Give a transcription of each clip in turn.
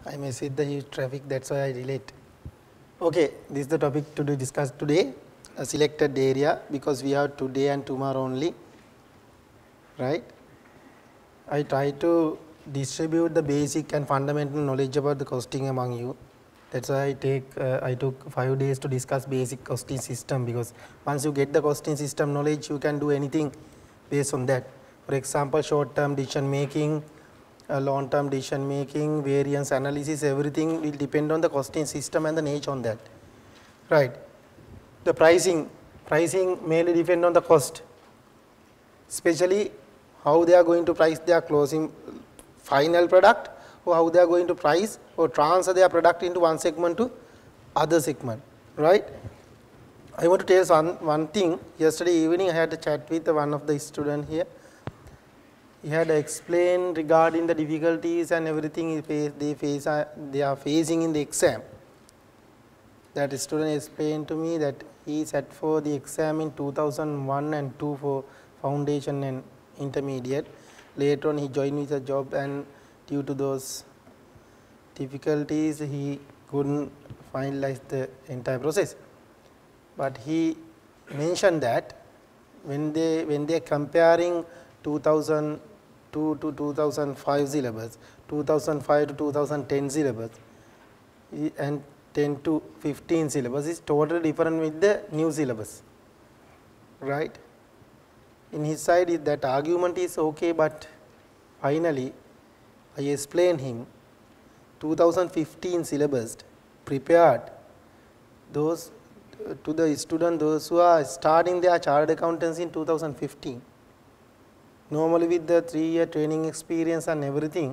I may see the huge traffic, that's why I relate. Okay, this is the topic to discuss today, a selected area, because we have today and tomorrow only, right. I try to distribute the basic and fundamental knowledge about the costing among you. That's why I took 5 days to discuss basic costing system, because once you get the costing system knowledge, you can do anything based on that. For example, short term decision making, long term decision making, variance analysis, everything will depend on the costing system and the nature on that, right. The pricing mainly depend on the cost, especially how they are going to price their closing final product, or how they are going to price or transfer their product into one segment to other segment, right. I want to tell one thing. Yesterday evening I had a chat with one of the students here. He had explained regarding the difficulties and everything they are facing in the exam. That student explained to me that he sat for the exam in 2001 and 2 for foundation and intermediate. Later on he joined with a job, and due to those difficulties he couldn't finalize the entire process. But he mentioned that when they are comparing 2002 to 2005 syllabus, 2005 to 2010 syllabus, and 10 to 15 syllabus is totally different with the new syllabus, right. In his side, that argument is okay, but finally I explained him 2015 syllabus prepared those to the student, those who are starting their chartered accountants in 2015. Normally with the 3-year training experience and everything,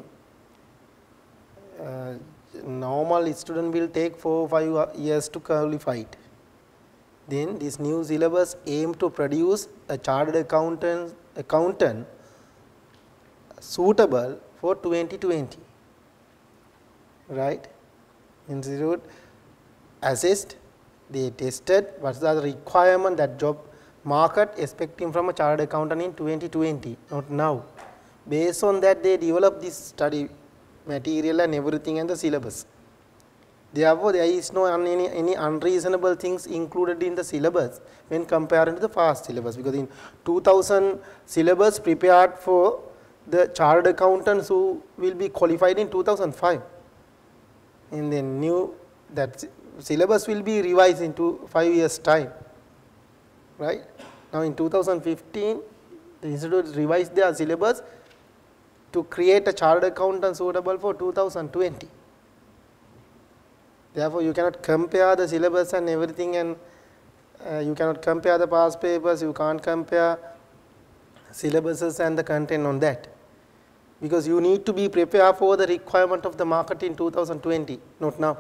normal student will take 4 or 5 years to qualify it. Then this new syllabus aim to produce a chartered accountant suitable for 2020, right. Institute assessed, they tested what is the requirement that job market expecting from a chartered accountant in 2020, not now. Based on that, they developed this study material and everything and the syllabus. Therefore, there is no any unreasonable things included in the syllabus when compared to the past syllabus, because in 2000 syllabus prepared for the chartered accountants who will be qualified in 2005. In the new, that syllabus will be revised into 5 years time, right. Now in 2015 the institute revised their syllabus to create a chartered accountant suitable for 2020. Therefore, you cannot compare the syllabus and everything, and you cannot compare the past papers, you can't compare syllabuses and the content on that, because you need to be prepared for the requirement of the market in 2020, not now,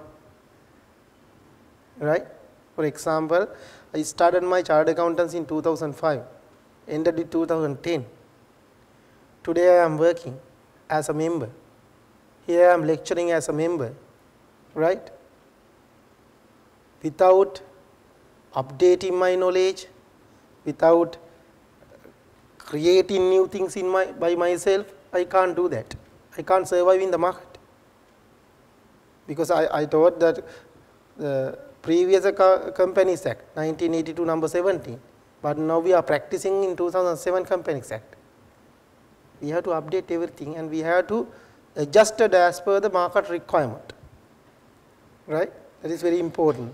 right. For example, I started my chartered accountants in 2005, ended in 2010. Today I am working as a member. Here I am lecturing as a member, right. Without updating my knowledge, without creating new things by myself, I can't do that. I can't survive in the market, because I thought that the previous Companies Act 1982 number 17, but now we are practicing in 2007 Companies Act. We have to update everything, and we have to adjust it as per the market requirement, right. That is very important.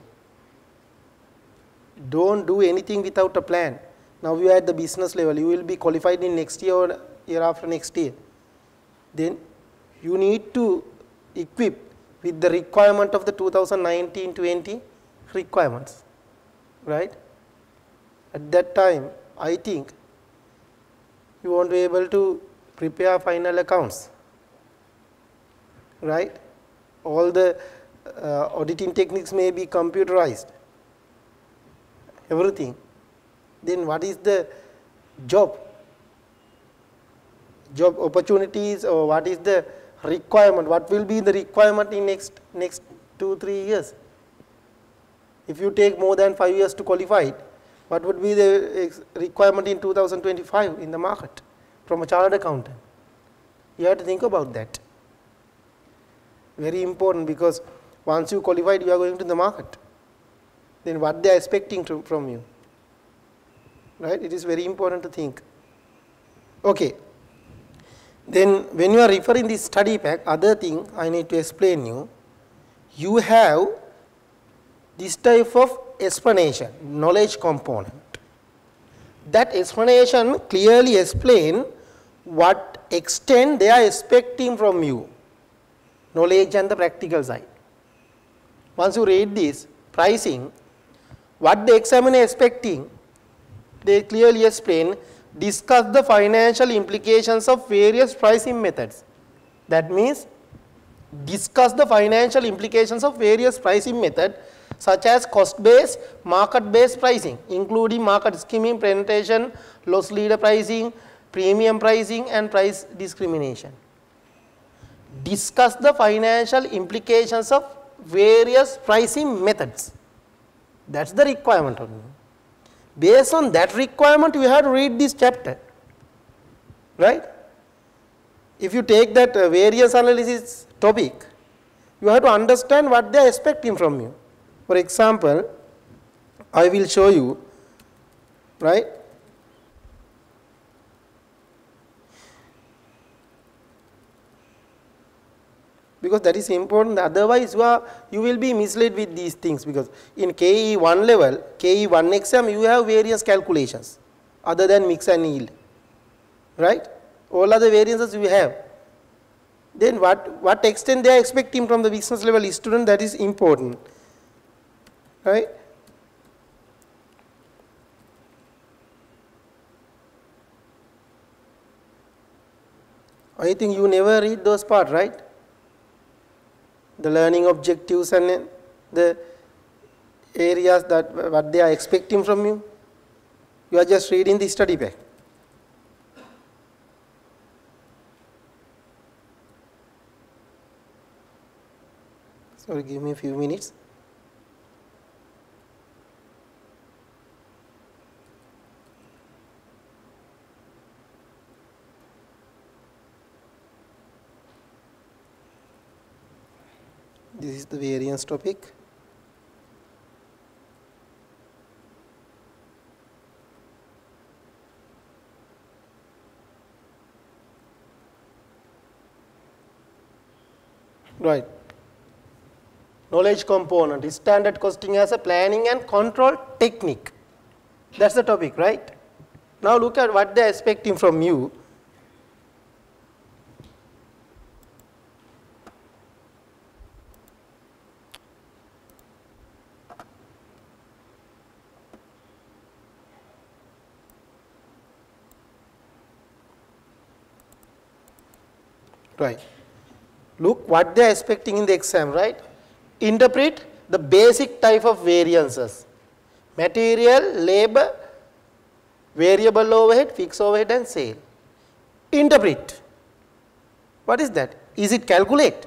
Don't do anything without a plan. Now you are at the business level, you will be qualified in next year or year after next year. Then you need to equip with the requirement of the 2019-20 requirements, right. At that time, I think you won't be able to prepare final accounts, right. All the auditing techniques may be computerized, everything. Then what is the job opportunities, or what is the requirement, what will be the requirement in next 2-3 years? If you take more than 5 years to qualify, what would be the requirement in 2025 in the market from a chartered accountant? You have to think about that. Very important, because once you qualified, you are going to the market. Then what they are expecting from you, right? It is very important to think. Okay. Then when you are referring this study pack, other thing I need to explain you, you have this type of explanation, knowledge component. That explanation clearly explain what extent they are expecting from you, knowledge and the practical side. Once you read this pricing, what the examiner is expecting, they clearly explain, discuss the financial implications of various pricing methods. That means discuss the financial implications of various pricing methods such as cost-based, market-based pricing, including market skimming, penetration, loss leader pricing, premium pricing and price discrimination. Discuss the financial implications of various pricing methods. That is the requirement of you. Based on that requirement, you have to read this chapter, right? If you take that variance analysis topic, you have to understand what they are expecting from you. For example, I will show you, right? Because that is important, otherwise you will be misled with these things, because in KE1 level, KE1 exam, you have various calculations other than mix and yield, right? All other variances you have. Then what extent they are expecting from the business level student, that is important, right? I think you never read those parts, right? The learning objectives and the areas that what they are expecting from you. You are just reading the study pack. Sorry, give me a few minutes. This is the variance topic. Right. Knowledge component is standard costing as a planning and control technique. That's the topic, right? Now look at what they are expecting from you. Right. Look what they are expecting in the exam, right? Interpret the basic type of variances: material, labor, variable overhead, fixed overhead and sale. Interpret. What is that? Is it calculate?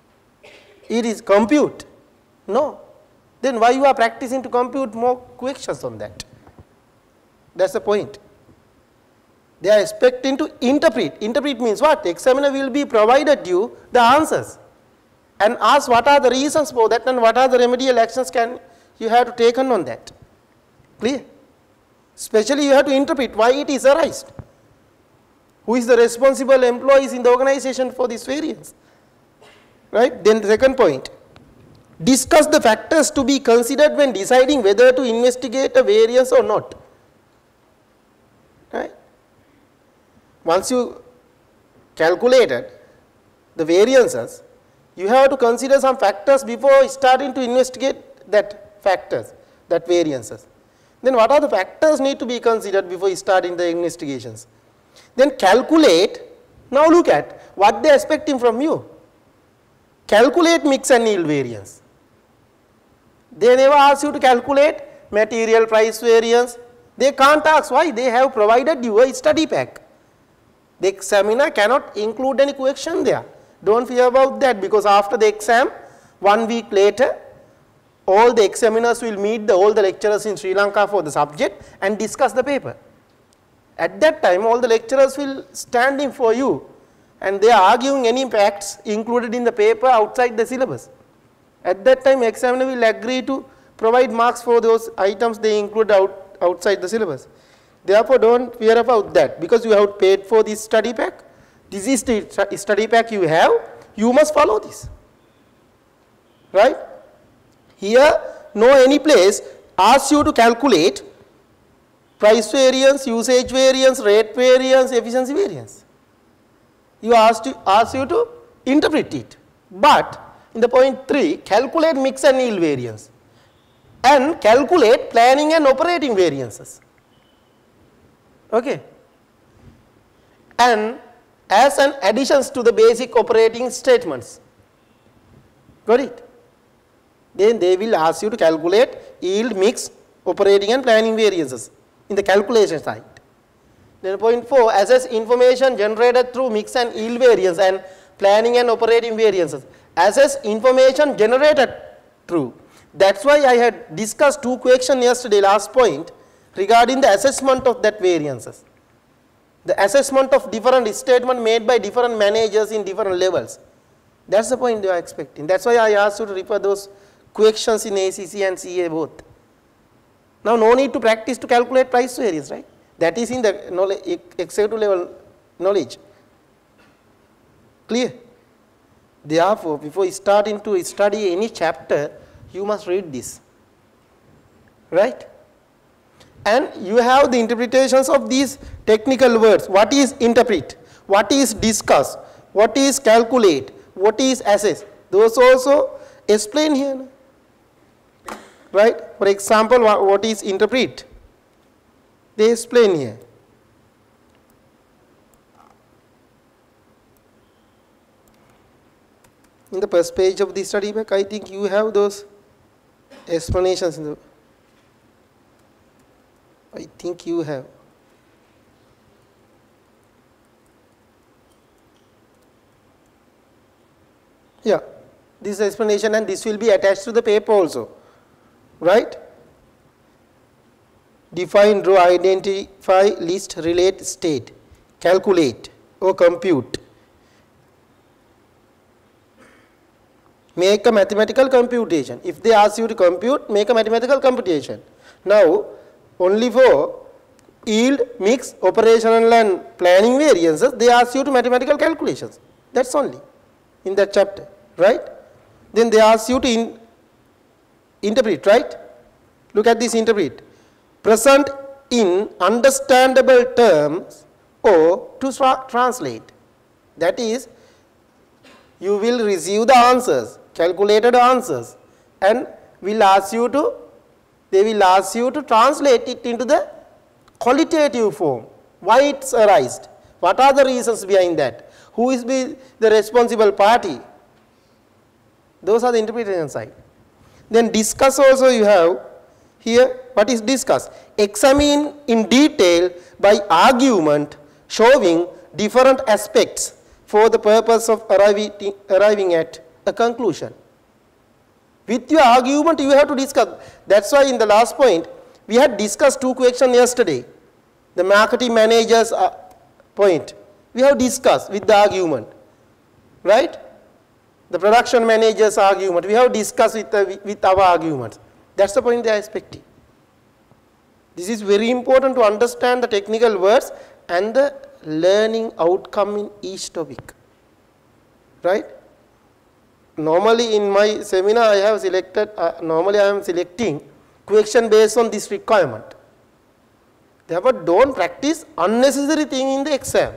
It is compute? No. Then why you are practicing to compute more questions on that? That's the point. They are expecting to interpret. Interpret means what? Examiner will be provided you the answers and ask what are the reasons for that and what are the remedial actions can you have to take on that. Clear? Especially you have to interpret why it is arised. Who is the responsible employees in the organization for this variance? Right? Then the second point. Discuss the factors to be considered when deciding whether to investigate a variance or not. Right? Once you calculated the variances, you have to consider some factors before starting to investigate that factors, that variances. Then what are the factors need to be considered before starting the investigations? Then calculate. Now look at what they are expecting from you. Calculate mix and yield variance. They never ask you to calculate material price variance. They can't ask why. They have provided you a study pack. The examiner cannot include any question there. Don't fear about that, because after the exam, 1 week later, all the examiners will meet all the lecturers in Sri Lanka for the subject and discuss the paper. At that time, all the lecturers will stand in for you and they are arguing any facts included in the paper outside the syllabus. At that time, examiner will agree to provide marks for those items they include outside the syllabus. Therefore, don't fear about that, because you have paid for this study pack. This is the study pack you have, you must follow this. Right? Here, no any place asks you to calculate price variance, usage variance, rate variance, efficiency variance. You ask you to interpret it. But in the point 3, calculate mix and yield variance and calculate planning and operating variances. Okay. And as an additions to the basic operating statements. Got it? Then they will ask you to calculate yield, mix, operating and planning variances in the calculation side. Then point 4, assess information generated through mix and yield variance and planning and operating variances. Assess information generated through. That's why I had discussed 2 questions yesterday, last point, regarding the assessment of that variances. The assessment of different statement made by different managers in different levels. That's the point they are expecting. That's why I asked you to refer those questions in ACC and CA both. Now, no need to practice to calculate price variance, right? That is in the knowledge, executive level knowledge. Clear? Therefore, before starting to study any chapter, you must read this. Right? And you have the interpretations of these technical words. What is interpret? What is discuss? What is calculate? What is assess? Those also explain here. Right? For example, what is interpret? They explain here. In the first page of the study book, I think you have those explanations in the, I think you have. Yeah, this is explanation and this will be attached to the paper also, right? Define, draw, identify, list, relate, state, calculate or compute. Make a mathematical computation. If they ask you to compute, make a mathematical computation. Now, only for yield, mix, operational and planning variances, they ask you to mathematical calculations. That's only in that chapter, right? Then they ask you to interpret, right? Look at this interpret. Present in understandable terms or to translate. That is, you will receive the answers, calculated answers, and will ask you to, they will ask you to translate it into the qualitative form. Why it's arised? What are the reasons behind that? Who is the responsible party? Those are the interpretation side. Then discuss also you have here. What is discuss? Examine in detail by argument showing different aspects for the purpose of arriving at a conclusion. With your argument you have to discuss. That's why in the last point we had discussed 2 questions yesterday. The marketing manager's point we have discussed with the argument, right? The production manager's argument we have discussed with our arguments. That's the point they are expecting. This is very important to understand the technical words and the learning outcome in each topic, right? Normally in my seminar I have selected, normally I am selecting question based on this requirement. Therefore, don't practice unnecessary thing in the exam.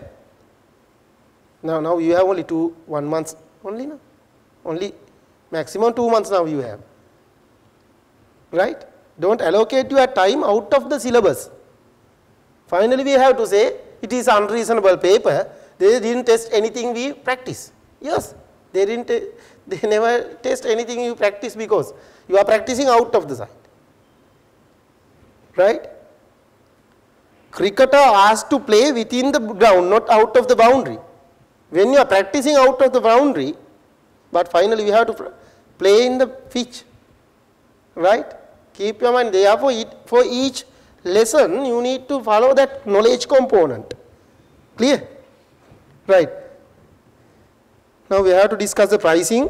Now you have only 1 month only now. Only maximum 2 months now you have. Right? Don't allocate your time out of the syllabus. Finally, we have to say it is unreasonable paper. They didn't test anything we practice. Yes, they never test anything you practice because you are practicing out of the site. Right? Cricketer asked to play within the ground, not out of the boundary. When you are practicing out of the boundary, but finally we have to play in the pitch. Right? Keep your mind. Therefore, for each lesson you need to follow that knowledge component. Clear? Right. Now we have to discuss the pricing.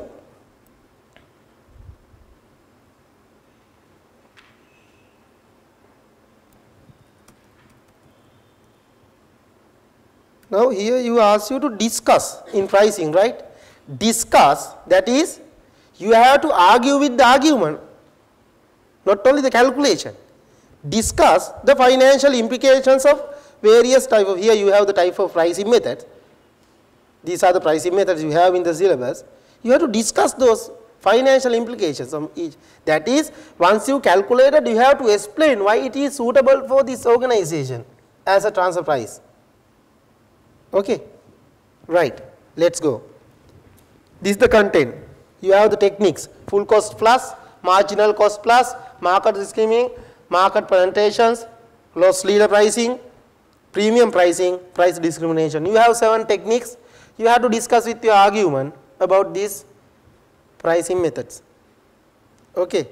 Now here you ask you to discuss in pricing, right? Discuss, that is, you have to argue with the argument, not only the calculation. Discuss the financial implications of various type of, here you have the type of pricing methods. These are the pricing methods you have in the syllabus. You have to discuss those financial implications of each. That is, once you calculated, you have to explain why it is suitable for this organization as a transfer price. Okay, right, let's go. This is the content. You have the techniques, full cost plus, marginal cost plus, market skimming, market presentations, loss leader pricing, premium pricing, price discrimination. You have 7 techniques. You have to discuss with your argument about these pricing methods. Okay.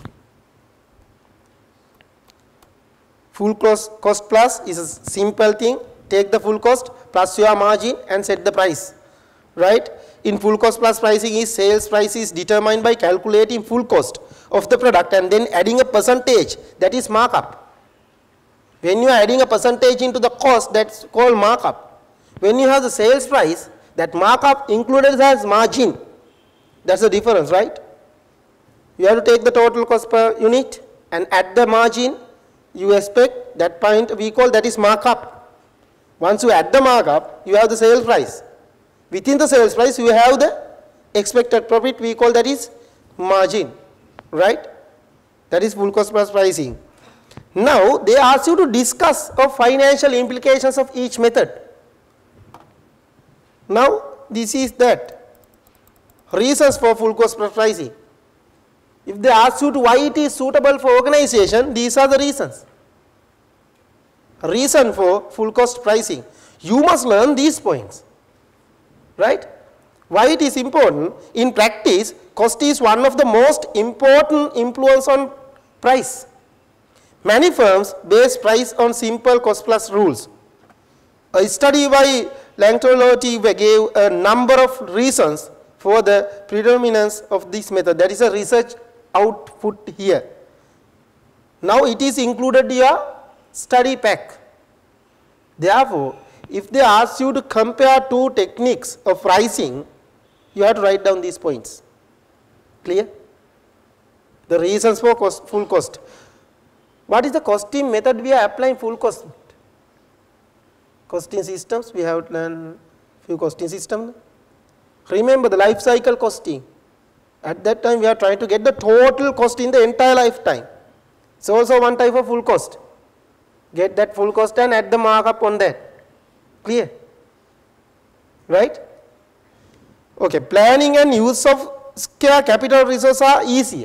Full cost plus is a simple thing. Take the full cost plus your margin and set the price, right? In full cost plus pricing is sales price is determined by calculating full cost of the product and then adding a percentage, that is markup. When you are adding a percentage into the cost, that's called markup. When you have the sales price, that markup included as margin. That's the difference, right? You have to take the total cost per unit and add the margin. You expect that point we call that is markup. Once you add the markup, you have the sales price. Within the sales price, you have the expected profit, we call that is margin, right? That is full cost plus pricing. Now, they ask you to discuss of financial implications of each method. Now, this is that reasons for full cost plus pricing. If they ask you to why it is suitable for organization, these are the reasons. Reason for full cost pricing. You must learn these points, right? Why it is important? In practice, cost is one of the most important influence on price. Many firms base price on simple cost plus rules. A study by Lanka gave a number of reasons for the predominance of this method. That is a research output here. Now it is included in your study pack. Therefore, if they ask you to compare 2 techniques of pricing, you have to write down these points. Clear? The reasons for full cost. What is the costing method we are applying full cost? Costing systems, we have learned few costing systems. Remember the life cycle costing. At that time we are trying to get the total cost in the entire lifetime. So also one type of full cost. Get that full cost and add the markup on that. Clear? Right? Okay, planning and use of scarce capital resources are easier.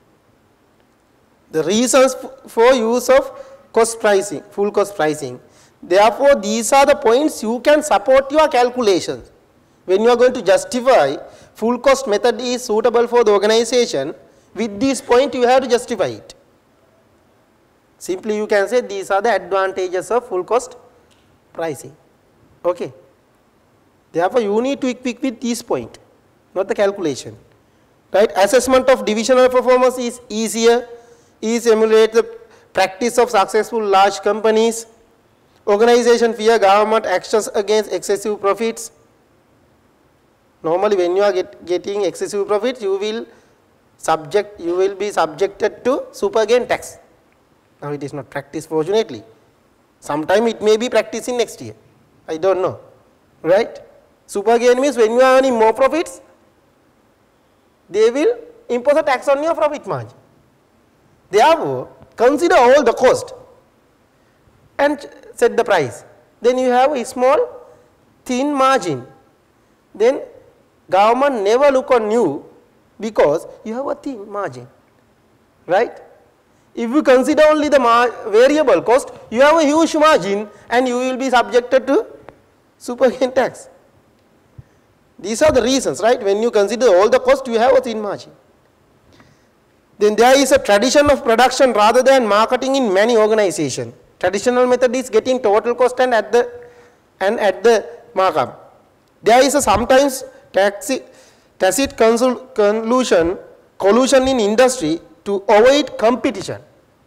The reasons for use of cost pricing, full cost pricing. Therefore, these are the points you can support your calculations. When you are going to justify full cost method is suitable for the organization, with this point you have to justify it. Simply you can say these are the advantages of full cost pricing. Okay. Therefore, you need to pick with this point, not the calculation. Right? Assessment of divisional performance is easier, is emulate the practice of successful large companies. Organization fear government actions against excessive profits. Normally, when you are getting excessive profits, you will be subjected to super gain tax. Now, it is not practiced fortunately. Sometime it may be practiced in next year. I don't know. Right? Super gain means when you are earning more profits, they will impose a tax on your profit margin. Therefore, consider all the cost and set the price. Then you have a small thin margin. Then government never look on you because you have a thin margin. Right? If you consider only the variable cost, you have a huge margin and you will be subjected to super gain tax. These are the reasons, right? When you consider all the cost, you have a thin margin. Then there is a tradition of production rather than marketing in many organizations. Traditional method is getting total cost and at the markup. There is a sometimes tacit collusion in industry to avoid competition.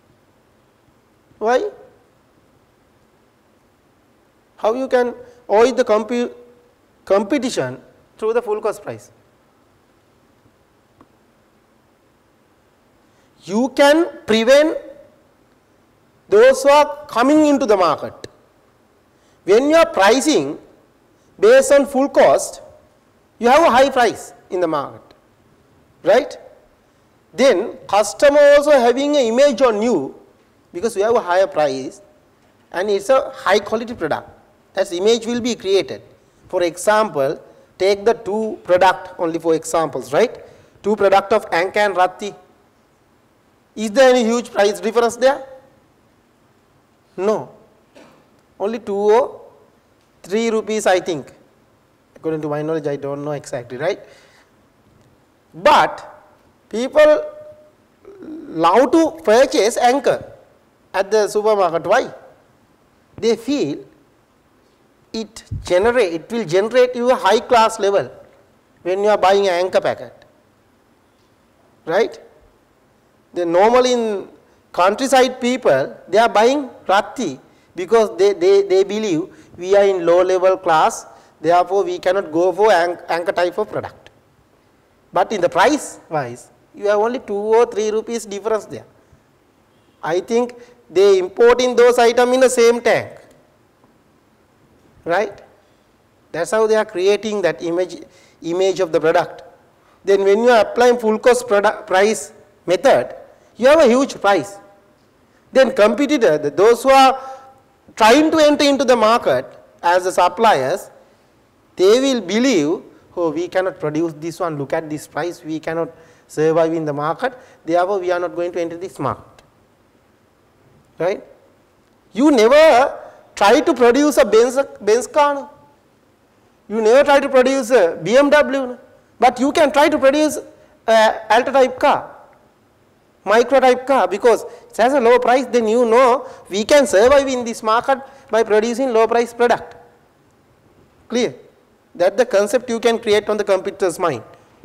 Why? How you can avoid the competition through the full cost price? You can prevent those who are coming into the market. When you are pricing based on full cost, you have a high price in the market, right? Then customer also having an image on you because you have a higher price and it's a high quality product. That image will be created. For example, take the two product only for examples, right? Two product of Lanka and Ratti. Is there any huge price difference there? No. Only 2 or 3 rupees, I think. According to my knowledge, I don't know exactly, right? But people love to purchase Lanka at the supermarket. Why? They feel it will generate you a high class level when you are buying an Lanka packet, right? Then normally in countryside people, they are buying Ratti because they believe we are in low level class, therefore we cannot go for Lanka type of product. But in the price wise, you have only 2 or 3 rupees difference there. I think they import in those items in the same tank, right? That's how they are creating that image of the product. Then when you are applying full cost price method, you have a huge price. Then competitor, those who are trying to enter into the market as the suppliers, they will believe, oh, we cannot produce this one, look at this price, we cannot survive in the market, therefore we are not going to enter this market, right? You never try to produce a Benz car, no? You never try to produce a BMW, no? But you can try to produce a Alta type car, micro type car, because it has a low price, then you know we can survive in this market by producing low price product. Clear? That's the concept you can create on the competitor's mind.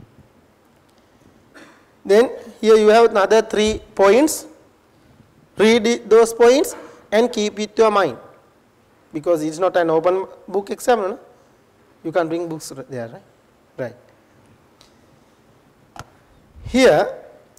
Then here you have another 3 points. Read those points and keep it to your mind, because it's not an open book exam, no? You can bring books there, right? Right. Here,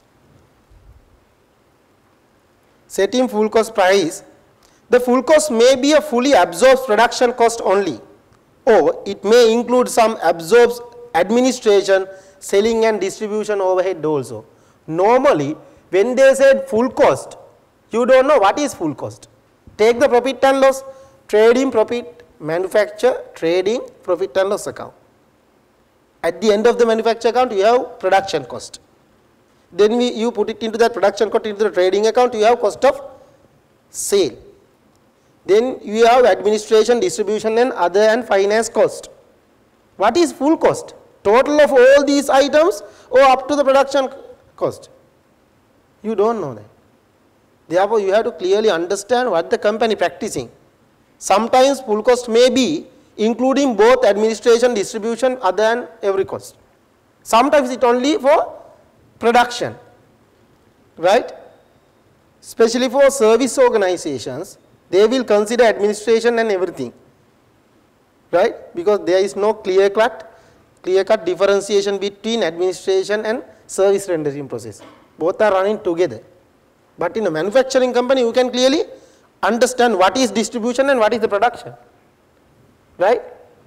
setting full cost price, the full cost may be a fully absorbed production cost only, or it may include some absorbed administration, selling and distribution overhead also. Normally, when they said full cost, you don't know what is full cost. Take the profit and loss, trading profit, manufacture, trading, profit and loss account. At the end of the manufacture account, you have production cost. Then you put it into that production cost into the trading account, you have cost of sale. Then you have administration, distribution and other and finance cost. What is full cost? Total of all these items or up to the production cost? You don't know that. Therefore, you have to clearly understand what the company practicing. Sometimes full cost may be including both administration, distribution, other and every cost. Sometimes it only for production, right? Especially for service organizations, they will consider administration and everything, right? Because there is no clear-cut differentiation between administration and service rendering process. Both are running together. But in a manufacturing company, you can clearly understand what is distribution and what is the production, right?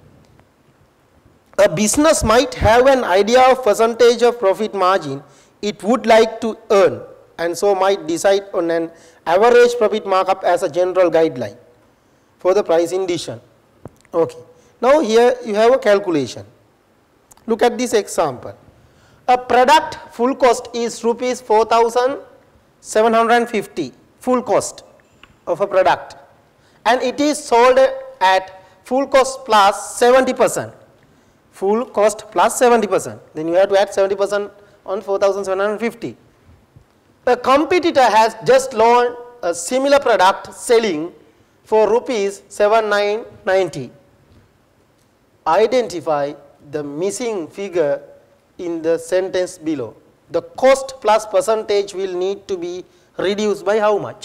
A business might have an idea of percentage of profit margin it would like to earn, and so might decide on an average profit markup as a general guideline for the pricing decision. Okay. Now here you have a calculation. Look at this example. A product full cost is rupees 4,750 full cost of a product, and it is sold at full cost plus 70%. Full cost plus 70%. Then you have to add 70% on 4,750. A competitor has just launched a similar product selling for rupees 7,990. Identify the missing figure in the sentence below. The cost plus percentage will need to be reduced by how much?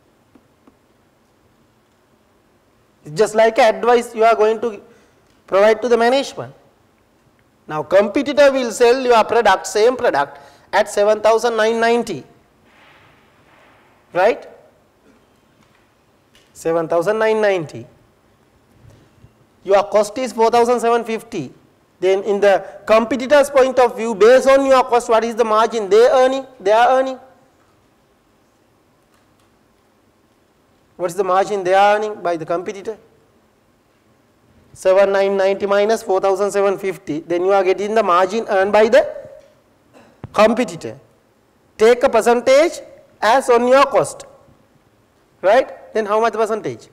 It's just like advice you are going to provide to the management. Now, competitor will sell your product, same product at 7,990, right? 7,990. Your cost is 4,750. Then in the competitor's point of view, based on your cost, what is the margin they are earning? What is the margin they are earning by the competitor? 7,990 minus 4,750. Then you are getting the margin earned by the competitor. Take a percentage as on your cost, right? Then how much percentage?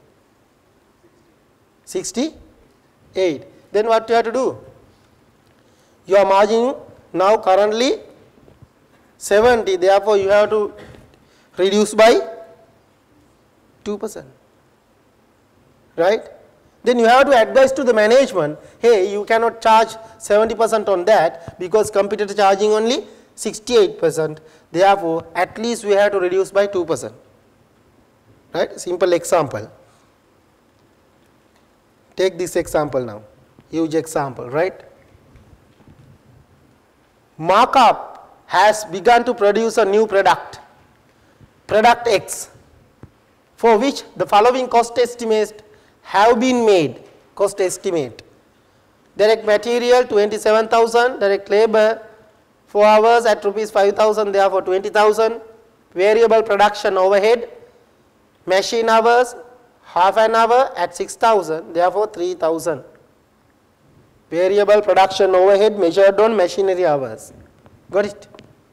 68. Then what you have to do? Your margin now currently 70. Therefore, you have to reduce by 2%, right? Then you have to advise to the management, hey, you cannot charge 70% on that because competitor charging only 68%. Therefore, at least we have to reduce by 2%, right? Simple example. Take this example now, huge example, right? Markup has begun to produce a new product, product X, for which the following cost estimates have been made. Cost estimate: direct material 27,000, direct labor 4 hours at rupees 5,000, therefore 20,000, variable production overhead, machine hours half an hour at 6,000, therefore 3,000. Variable production overhead measured on machinery hours. Got it?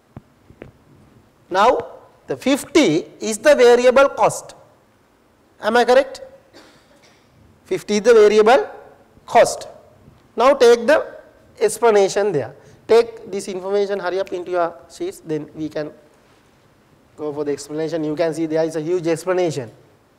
Now, the 50 is the variable cost. Am I correct? 50 is the variable cost. Now, take the explanation there. Take this information, hurry up into your sheets, then we can go for the explanation. You can see there is a huge explanation.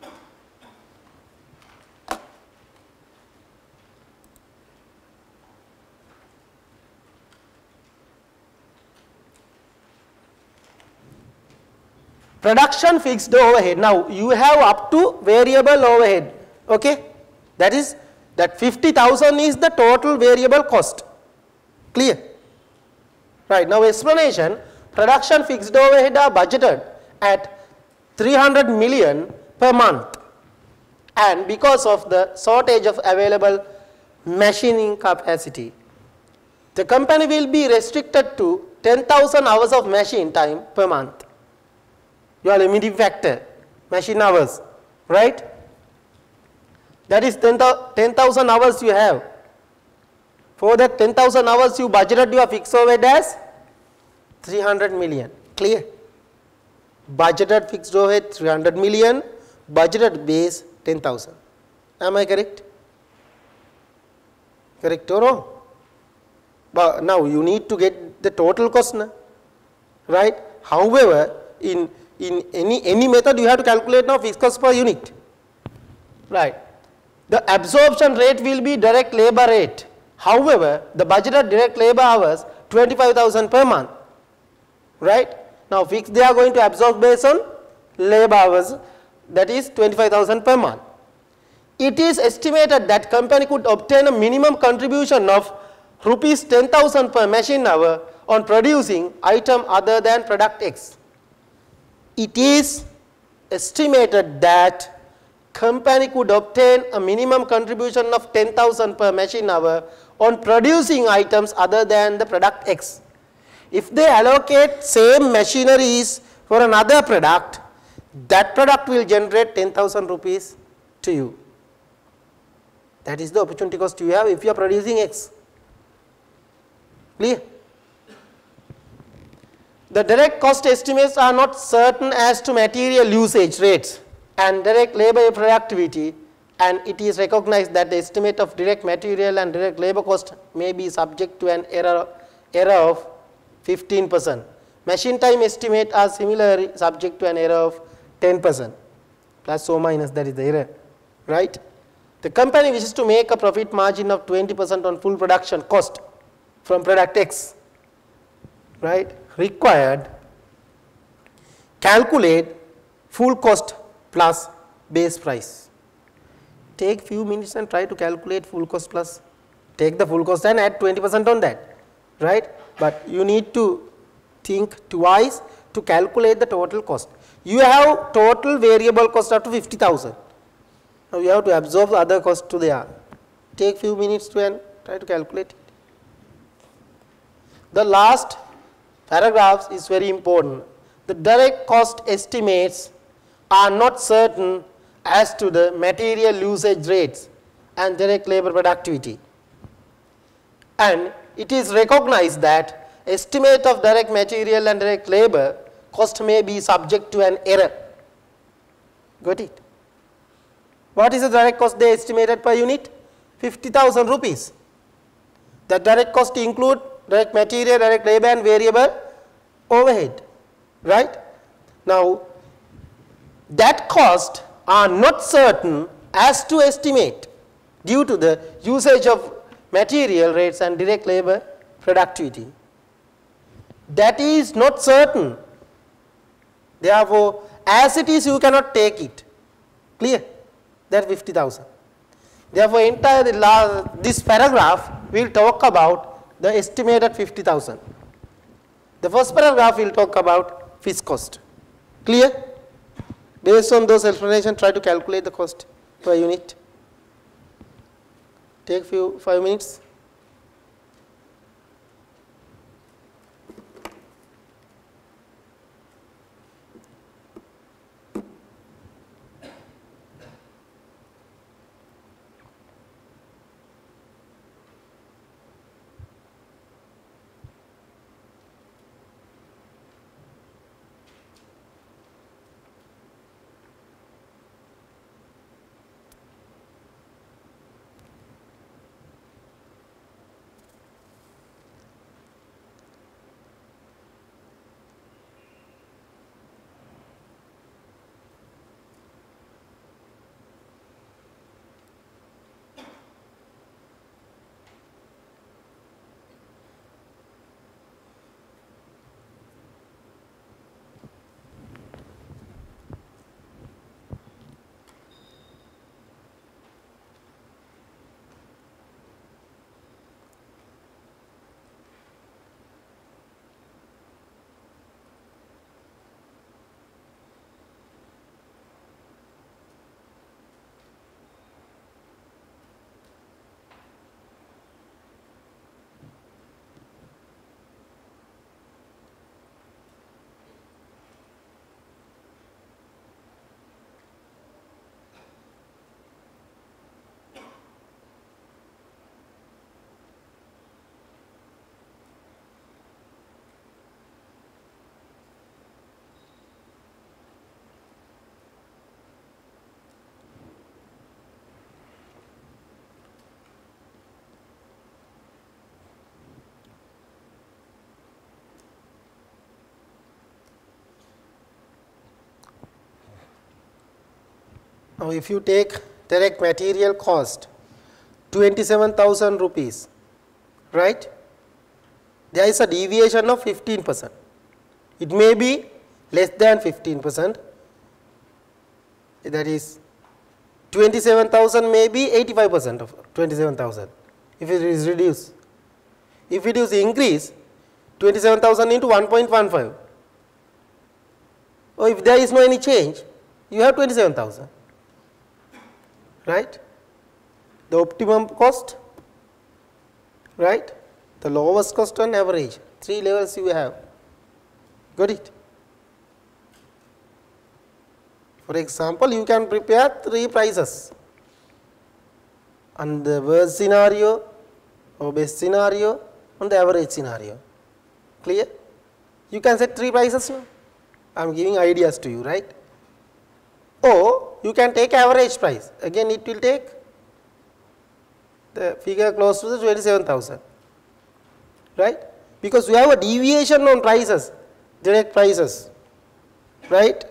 Production fixed overhead. Now, you have up to variable overhead, okay? That is, that 50,000 is the total variable cost. Clear? Right. Now, explanation: production fixed overhead are budgeted at 300 million per month, and because of the shortage of available machining capacity, the company will be restricted to 10,000 hours of machine time per month. Your limiting factor, machine hours, right? That is 10,000 hours you have. For that 10,000 hours you budgeted your fixed overhead as 300 million. Clear? Budgeted fixed overhead 300 million, budgeted base 10,000. Am I correct? Correct or wrong? But now you need to get the total cost, right? However, in any method you have to calculate now fixed cost per unit, right? The absorption rate will be direct labor rate. However, the budgeted direct labor hours 25,000 per month, right? Now, fixed they are going to absorb based on labor hours, that is 25,000 per month. It is estimated that company could obtain a minimum contribution of rupees 10,000 per machine hour on producing item other than product X. It is estimated that company could obtain a minimum contribution of 10,000 per machine hour on producing items other than the product X. If they allocate same machineries for another product, that product will generate 10,000 rupees to you. That is the opportunity cost you have if you are producing X. Clear? The direct cost estimates are not certain as to material usage rates and direct labor productivity, and it is recognized that the estimate of direct material and direct labor cost may be subject to an error of 15%. Machine time estimate are similarly subject to an error of 10%, plus or minus, that is the error, right? The company wishes to make a profit margin of 20% on full production cost from product X, right? Required, calculate full cost plus base price. Take few minutes and try to calculate full cost plus, take the full cost and add 20% on that, right? But you need to think twice to calculate the total cost. You have total variable cost up to 50,000. Now you have to absorb the other cost to there. Take few minutes to and try to calculate it. The last paragraph is very important. The direct cost estimates are not certain as to the material usage rates and direct labor productivity. And it is recognized that estimate of direct material and direct labor cost may be subject to an error. Got it? What is the direct cost they estimated per unit? 50,000 rupees. The direct cost include direct material, direct labor and variable overhead, right? Now, that cost are not certain as to estimate due to the usage of material rates and direct labor productivity. That is not certain. Therefore, as it is you cannot take it. Clear? That 50,000. Therefore, entire this paragraph will talk about the estimated 50,000. The first paragraph will talk about fixed cost. Clear? Based on those explanations, try to calculate the cost per unit. Take 5 minutes. Now, if you take direct material cost 27,000 rupees, right? There is a deviation of 15%. It may be less than 15%. That is 27,000 may be 85% of 27,000 if it is reduced. If it is increase 27,000 into 1.15, or if there is no any change, you have 27,000, right? The optimum cost, right? The lowest cost and average, 3 levels you have. Got it? For example, you can prepare 3 prices on the worst scenario or best scenario on the average scenario. Clear? You can set 3 prices now. I am giving ideas to you, right? Or you can take average price. Again, it will take the figure close to the 27,000, right? Because we have a deviation on prices, direct prices, right?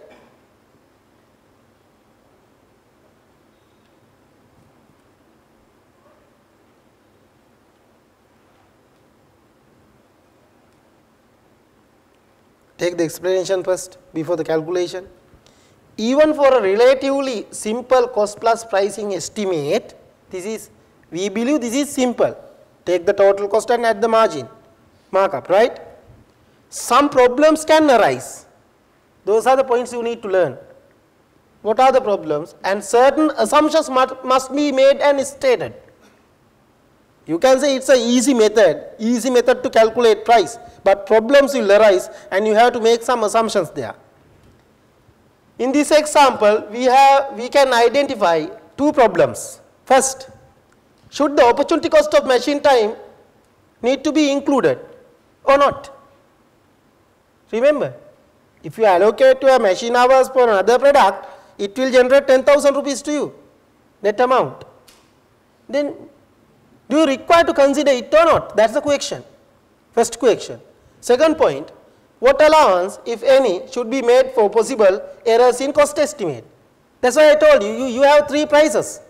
Take the explanation first before the calculation. Even for a relatively simple cost plus pricing estimate, this is, we believe this is simple. Take the total cost and add the margin markup, right? Some problems can arise. Those are the points you need to learn. What are the problems? And certain assumptions must be made and stated. You can say it's an easy method to calculate price, but problems will arise and you have to make some assumptions there. In this example, we can identify two problems. First, should the opportunity cost of machine time need to be included or not? Remember, if you allocate your machine hours for another product, it will generate 10,000 rupees to you, net amount. Then, do you require to consider it or not? That's the question. First question. Second point, what allowance, if any, should be made for possible errors in cost estimate? That's why I told you, you have three prices.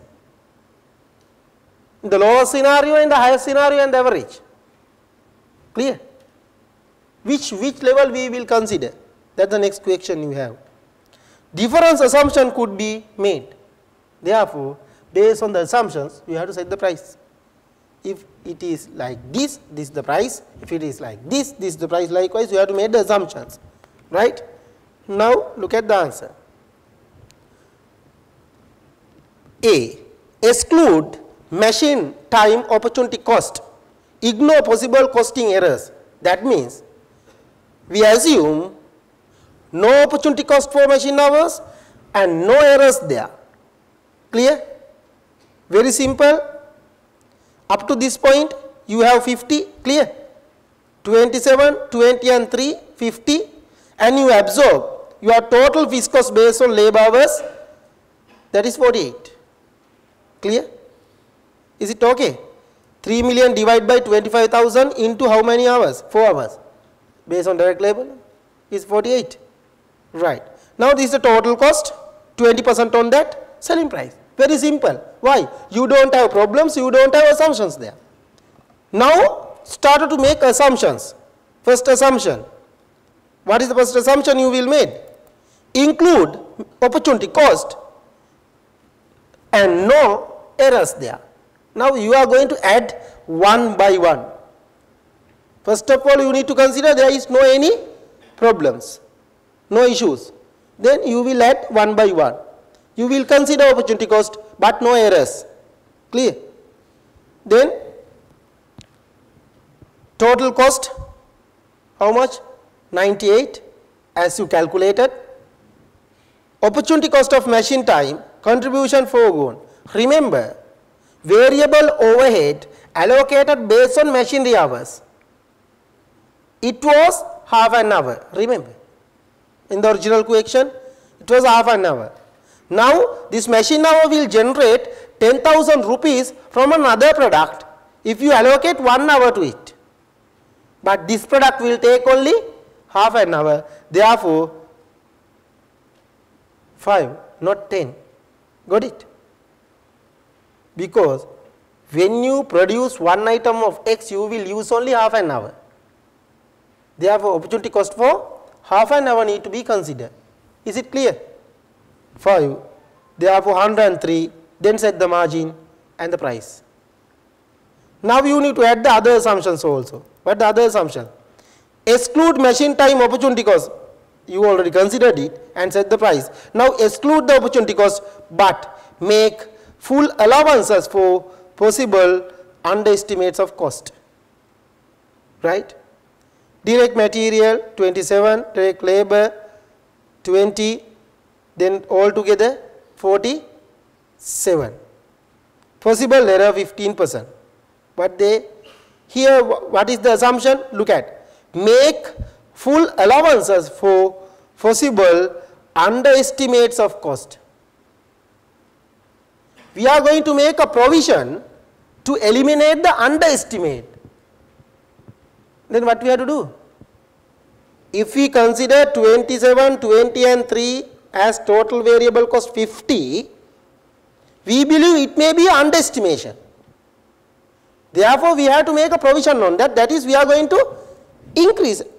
The lower scenario and the higher scenario and the average. Clear? Which level we will consider? That's the next question you have. Difference assumption could be made. Therefore, based on the assumptions, you have to set the price. If it is like this, this is the price. If it is like this is the price. Likewise, you have to make the assumptions. Right? Now, look at the answer. A. Exclude machine time opportunity cost. Ignore possible costing errors. That means, we assume no opportunity cost for machine hours and no errors there. Clear? Very simple. Up to this point, you have 50, clear? 27, 20 and 3, 50, and you absorb your total fixed cost based on labor hours, that is 48. Clear? Is it okay? 3 million divided by 25,000 into how many hours? 4 hours. Based on direct labor is 48. Right. Now this is the total cost, 20% on that, selling price. Very simple. Why? You don't have problems, you don't have assumptions there. Now, start to make assumptions. First assumption. What is the first assumption you will make? Include opportunity cost and no errors there. Now, you are going to add one by one. First of all, you need to consider there is no any problems, no issues. Then you will add one by one. You will consider opportunity cost, but no errors. Clear? Then, total cost, how much? 98 as you calculated. Opportunity cost of machine time, contribution foregone. Remember, variable overhead allocated based on machinery hours. It was half an hour, remember. In the original question, it was half an hour. Now, this machine hour will generate 10,000 rupees from another product if you allocate 1 hour to it. But this product will take only half an hour. Therefore, 5, not 10. Got it? Because when you produce one item of X, you will use only half an hour. Therefore, opportunity cost for half an hour need to be considered. Is it clear? 5, therefore 103, then set the margin and the price. Now you need to add the other assumptions also. What the other assumption? Exclude machine time opportunity cost. You already considered it and set the price. Now exclude the opportunity cost, but make full allowances for possible underestimates of cost. Right? Direct material 27, direct labor 20, then altogether 47. Possible error 15%. But here what is the assumption? Look at, make full allowances for possible underestimates of cost. We are going to make a provision to eliminate the underestimate. Then what we have to do? If we consider 27, 20 and 3 as total variable cost 50, we believe it may be underestimation. Therefore, we have to make a provision on that. That is, we are going to increase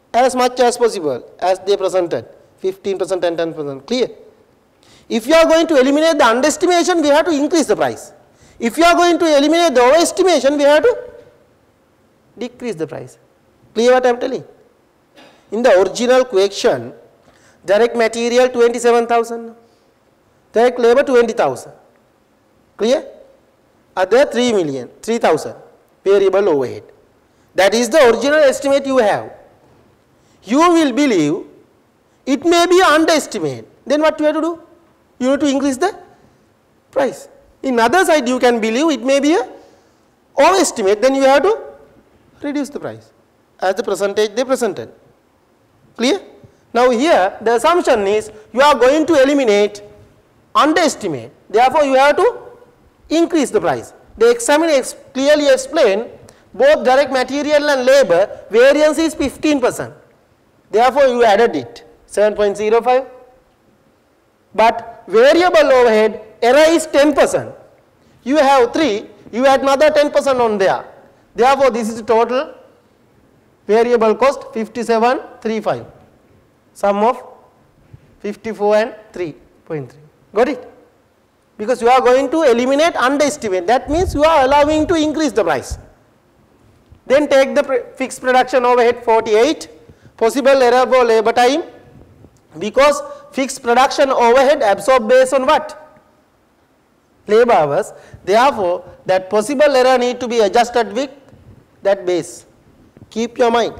as much as possible as they presented, 15% and 10%, clear. If you are going to eliminate the underestimation, we have to increase the price. If you are going to eliminate the overestimation, we have to decrease the price. Clear what I am telling? In the original question, direct material 27,000, direct labor 20,000. Clear? Other 3,000 variable overhead. That is the original estimate you have. You will believe it may be underestimate. Then what you have to do? You need to increase the price. In other side, you can believe it may be a overestimate. Then you have to reduce the price as the percentage they presented. Clear? Now here the assumption is you are going to eliminate underestimate. Therefore, you have to increase the price. The examiner clearly explained both direct material and labor variance is 15%. Therefore, you added it 7.05. But variable overhead error is 10%. You have 3, you add another 10% on there. Therefore, this is the total variable cost 57.35. Sum of 54 and 3.3. Got it? Because you are going to eliminate underestimate. That means you are allowing to increase the price. Then take the fixed production overhead 48. Possible error for labor time. Because fixed production overhead absorbed based on what? Labor hours. Therefore, that possible error need to be adjusted with that base. Keep your mind.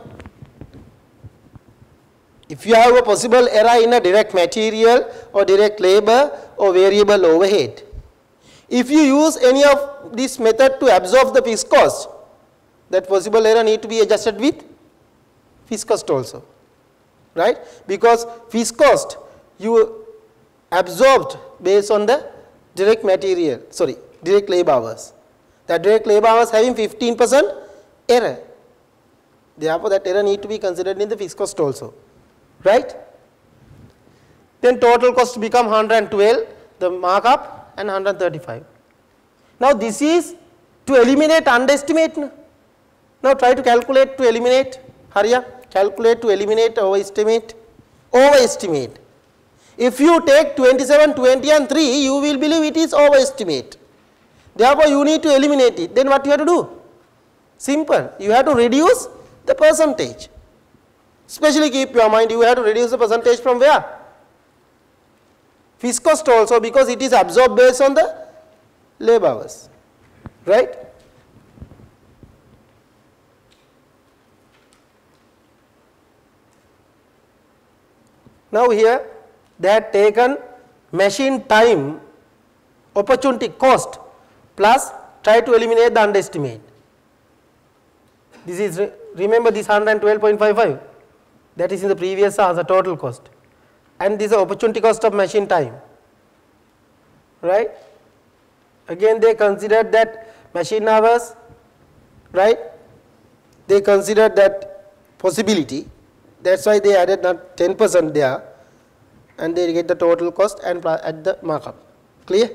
If you have a possible error in a direct material or direct labor or variable overhead, if you use any of this method to absorb the fixed cost, that possible error need to be adjusted with fixed cost also, right? Because fixed cost you absorbed based on the direct material, direct labor hours. That direct labor hours having 15% error. Therefore, that error need to be considered in the fixed cost also, right? Then total cost become 112, the markup, and 135. Now, this is to eliminate underestimate. Now, try to calculate to eliminate. Hurry up, calculate to eliminate overestimate. Overestimate. If you take 27, 20 and 3, you will believe it is overestimate. Therefore, you need to eliminate it. Then what you have to do? Simple. You have to reduce the percentage. Especially keep your mind, you have to reduce the percentage from where? Fixed cost also, because it is absorbed based on the labor hours, right? Now here they had taken machine time opportunity cost plus try to eliminate the underestimate. This is, remember this 112.55, that is in the previous as a total cost, and this is the opportunity cost of machine time, right? Again they considered that machine hours, right? They considered that possibility. That's why they added 10% there, and they get the total cost and add the markup. Clear?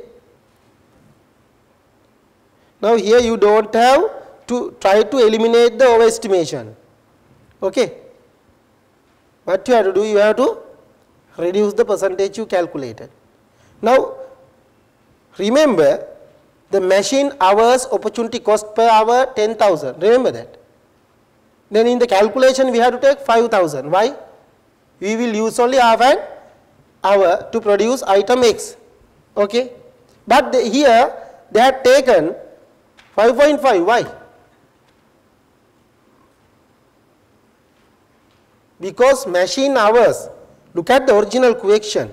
Now here you don't have to try to eliminate the overestimation. Okay? What you have to do, you have to reduce the percentage you calculated. Now remember the machine hours opportunity cost per hour 10,000. Remember that. Then in the calculation we have to take 5,000. Why? We will use only half an hour to produce item X. Okay? But here they have taken 5.5. Why? Because machine hours, look at the original question.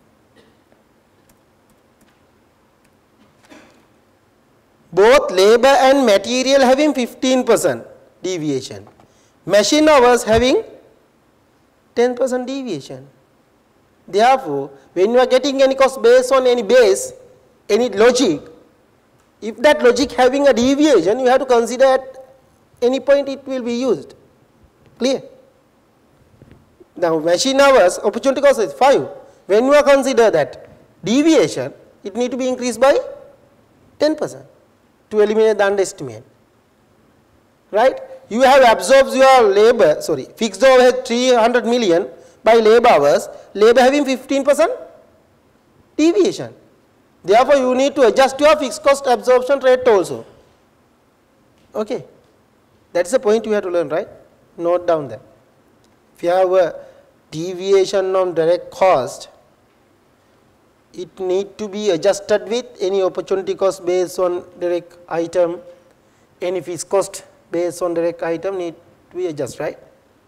Both labor and material having 15% deviation. Machine hours having 10% deviation. Therefore, when you are getting any cost based on any base, any logic, if that logic having a deviation, you have to consider at any point it will be used. Clear? Now, machine hours opportunity cost is 5. When you are consider that deviation, it need to be increased by 10% to eliminate the underestimate. Right? you have absorbed your labor, sorry, fixed overhead 300 million by labor hours, labor having 15% deviation. Therefore, you need to adjust your fixed cost absorption rate also. Okay. That is the point you have to learn, right? Note down that. If you have a deviation on direct cost, it need to be adjusted with any opportunity cost based on direct item, any fixed cost based on direct item need to be adjusted, right?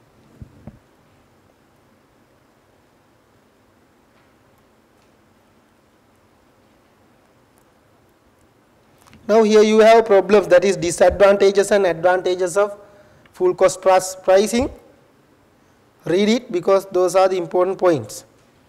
Now here you have problems, that is disadvantages and advantages of full cost plus pricing. Read it because those are the important points.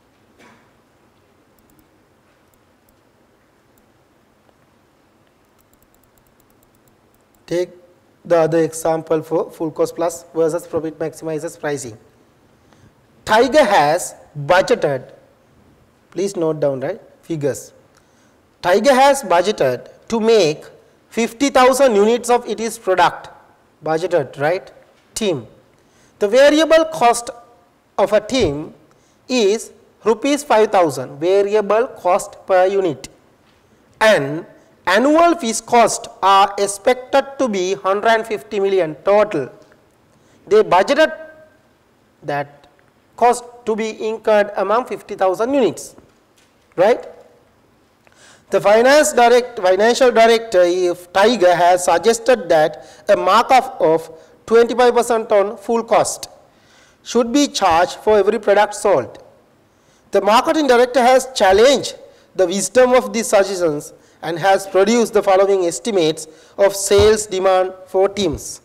Take the other example for full cost plus versus profit maximizes pricing. Tiger has budgeted, please note down, right, figures. Tiger has budgeted to make 50,000 units of its product, budgeted, right, team. The variable cost of a team is rupees 5,000, variable cost per unit, and annual fixed costs are expected to be 150 million total. They budgeted that cost to be incurred among 50,000 units, right? The financial director of Tiger has suggested that a markup of 25% on full cost should be charged for every product sold. The marketing director has challenged the wisdom of these suggestions and has produced the following estimates of sales demand for teams.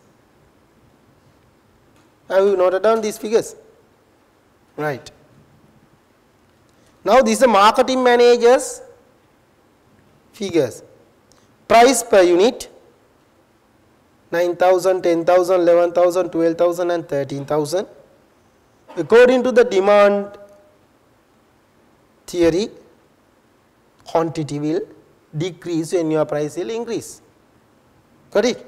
Have you noted down these figures? Right. Now, these are marketing managers' figures. Price per unit 9,000, 10,000, 11,000, 12,000 and 13,000. According to the demand theory, quantity will decrease when your price will increase. Got it?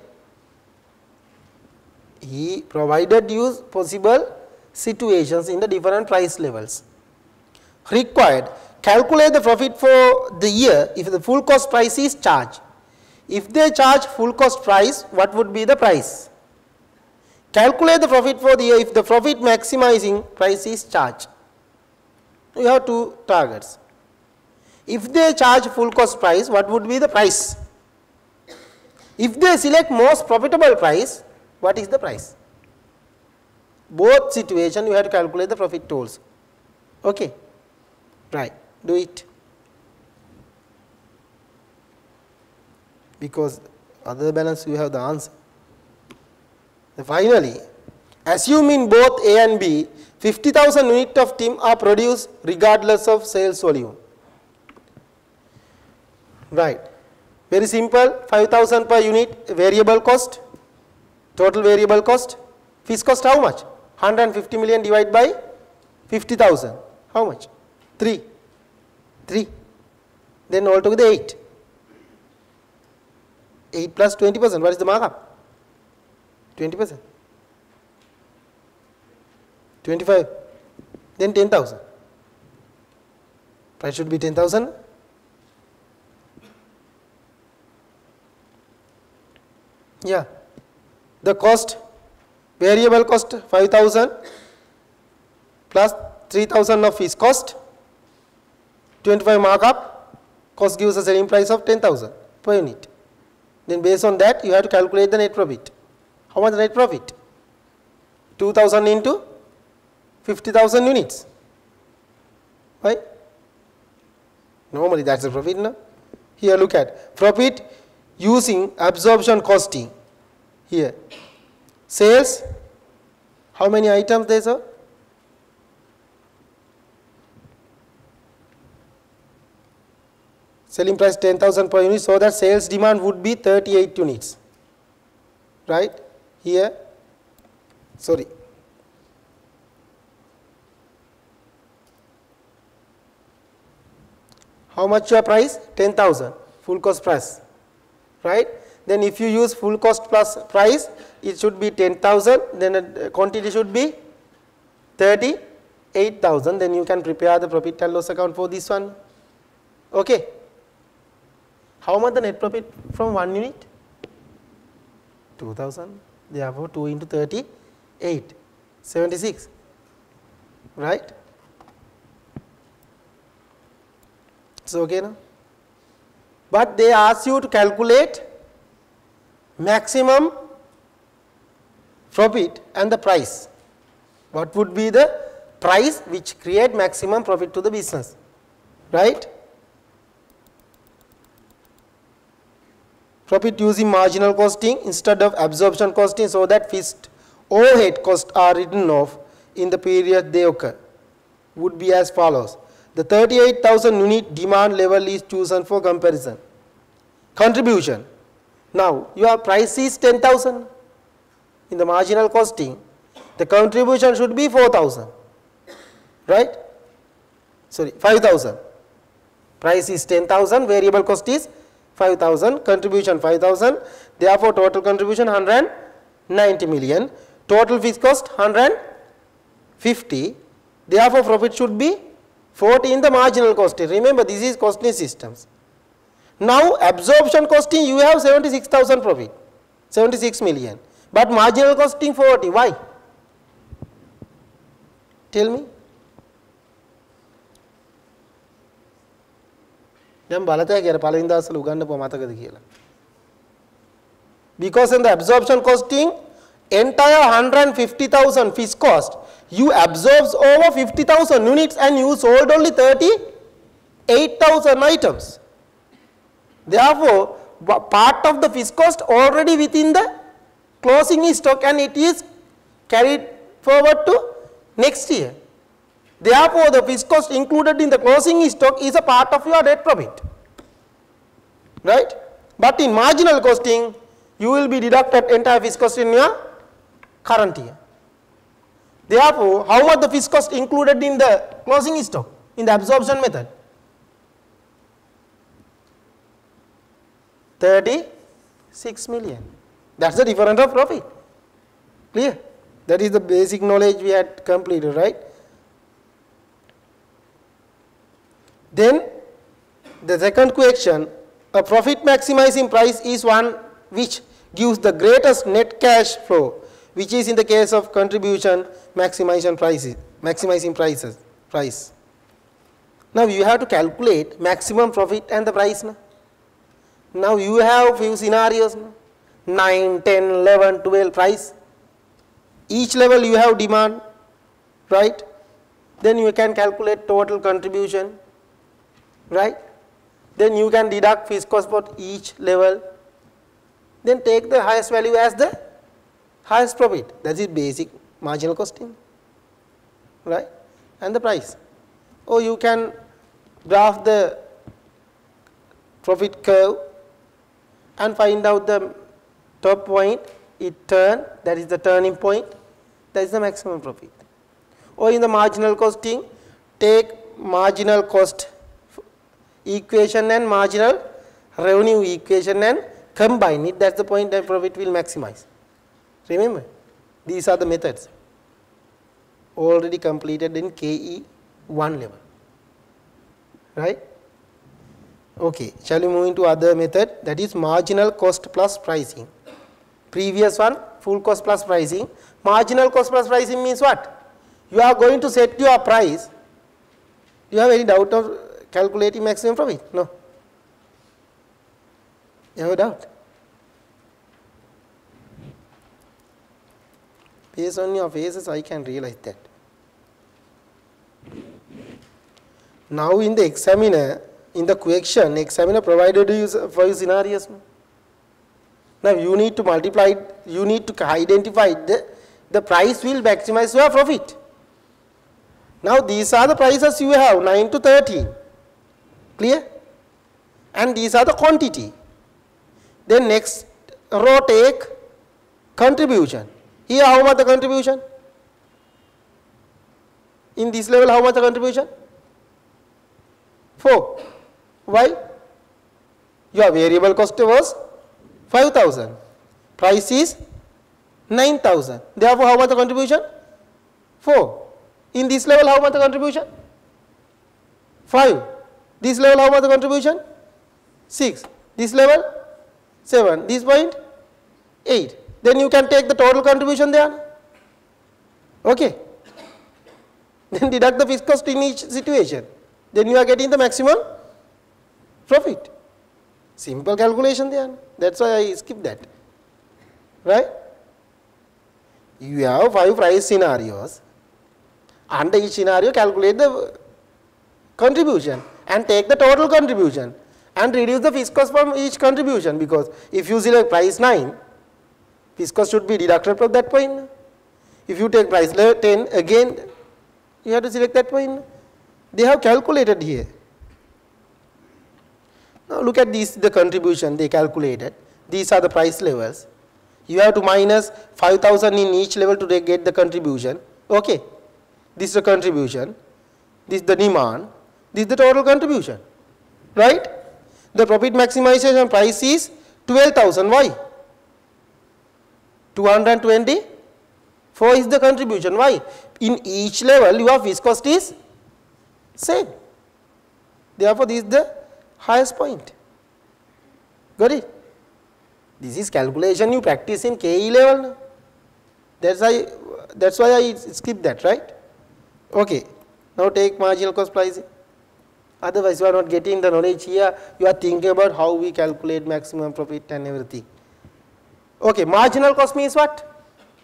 He provided you possible situations in the different price levels. Required, calculate the profit for the year if the full cost price is charged. If they charge full cost price, what would be the price? Calculate the profit for the year if the profit maximizing price is charged. You have two targets. If they charge full cost price, what would be the price? If they select most profitable price, what is the price? Both situation you have to calculate the profit tolls. Okay, right, do it. Because other balance you have the answer. And finally, assume in both A and B, 50,000 units of team are produced regardless of sales volume. Right, very simple, 5,000 per unit variable cost, total variable cost, fixed cost how much? 150 million divided by 50,000, how much? 3, then altogether 8. 8 plus 20%, what is the markup? 20%, 25, then 10,000. Price should be 10,000. Yeah, the cost, variable cost 5,000 plus 3,000 of fixed cost, 25 markup, cost gives a selling price of 10,000 per unit. Then based on that you have to calculate the net profit. How much net profit? 2,000 into 50,000 units. Right? Normally that's the profit, no? Here look at profit using absorption costing. Here sales, how many items there are? Selling price 10,000 per unit, so that sales demand would be 38 units, right? Here, sorry, how much your price? 10,000 full cost price, right? Then if you use full cost plus price, it should be 10,000, then quantity should be 38,000, then you can prepare the profit and loss account for this one. Okay. How much the net profit from 1 unit? 2,000. Therefore, 2 into 38, 76, right? So, okay now. But they ask you to calculate maximum profit and the price. What would be the price which create maximum profit to the business, right? Profit using marginal costing instead of absorption costing, so that fixed overhead costs are written off in the period they occur, would be as follows. The 38,000 unit demand level is chosen for comparison. Contribution. Now, your price is 10,000 in the marginal costing. The contribution should be 4,000, right? Sorry, 5,000. Price is 10,000, variable cost is 5,000, contribution 5,000. Therefore, total contribution 190 million. Total fixed cost 150. Therefore, profit should be 40 in the marginal costing. Remember, this is costing systems. Now, absorption costing, you have 76,000 profit, 76 million. But marginal costing 40. Why? Tell me. Because in the absorption costing, entire 150,000 fixed cost, you absorbs over 50,000 units and you sold only 38,000 items. Therefore, part of the fixed cost already within the closing stock and it is carried forward to next year. Therefore, the fixed cost included in the closing stock is a part of your net profit, right? But in marginal costing, you will be deducted entire fixed cost in your current year. Therefore, how much the fixed cost included in the closing stock in the absorption method? 36 million. That is the difference of profit. Clear? That is the basic knowledge we had completed, right? Then the second question, a profit maximizing price is one which gives the greatest net cash flow, which is in the case of contribution maximizing price. Now you have to calculate maximum profit and the price. Now you have few scenarios, 9, 10, 11, 12 price. Each level you have demand, right? Then you can calculate total contribution, right? Then you can deduct fixed cost for each level. Then take the highest value as the highest profit. That is basic marginal costing, right? And the price. Or you can graph the profit curve and find out the top point, it turn, that is the turning point, that is the maximum profit. Or in the marginal costing, take marginal cost equation and marginal revenue equation and combine it, that is the point that profit will maximize. Remember, these are the methods already completed in KE1 level, right? Okay, shall we move into other method, that is marginal cost plus pricing. Previous one, full cost plus pricing. Marginal cost plus pricing means what? You are going to set your price. Do you have any doubt of calculating maximum profit? No. You have a doubt? Based on your faces, I can realize that. Now in the examiner, in the question, examiner provided you for scenarios. Now you need to multiply, you need to identify the price will maximize your profit. Now these are the prices you have, 9 to 13, clear? And these are the quantity. Then next row take contribution. Here how much the contribution? In this level how much the contribution? 4. Why? Your variable cost was 5,000. Price is 9,000. Therefore, how much the contribution? 4. In this level, how much the contribution? 5. This level, how much the contribution? 6. This level? 7. This point? 8. Then you can take the total contribution there. Okay. Then deduct the fixed cost in each situation. Then you are getting the maximum profit. Simple calculation there. That's why I skip that. Right? You have 5 price scenarios. Under each scenario, calculate the contribution and take the total contribution and reduce the fixed cost from each contribution, because if you select price 9, fixed cost should be deducted from that point. If you take price 10, again you have to select that point. They have calculated here. Now look at this, the contribution they calculated. These are the price levels. You have to minus 5,000 in each level to get the contribution. Okay. This is the contribution. This is the demand. This is the total contribution. Right? The profit maximization price is 12,000. Why? 224 is the contribution. Why? In each level, your fixed cost is same. Therefore, this is the highest point. Got it? This is calculation you practice in KE level. That's why I skip that, right? Okay. Now take marginal cost pricing. Otherwise, you are not getting the knowledge here. You are thinking about how we calculate maximum profit and everything. Okay. Marginal cost means what?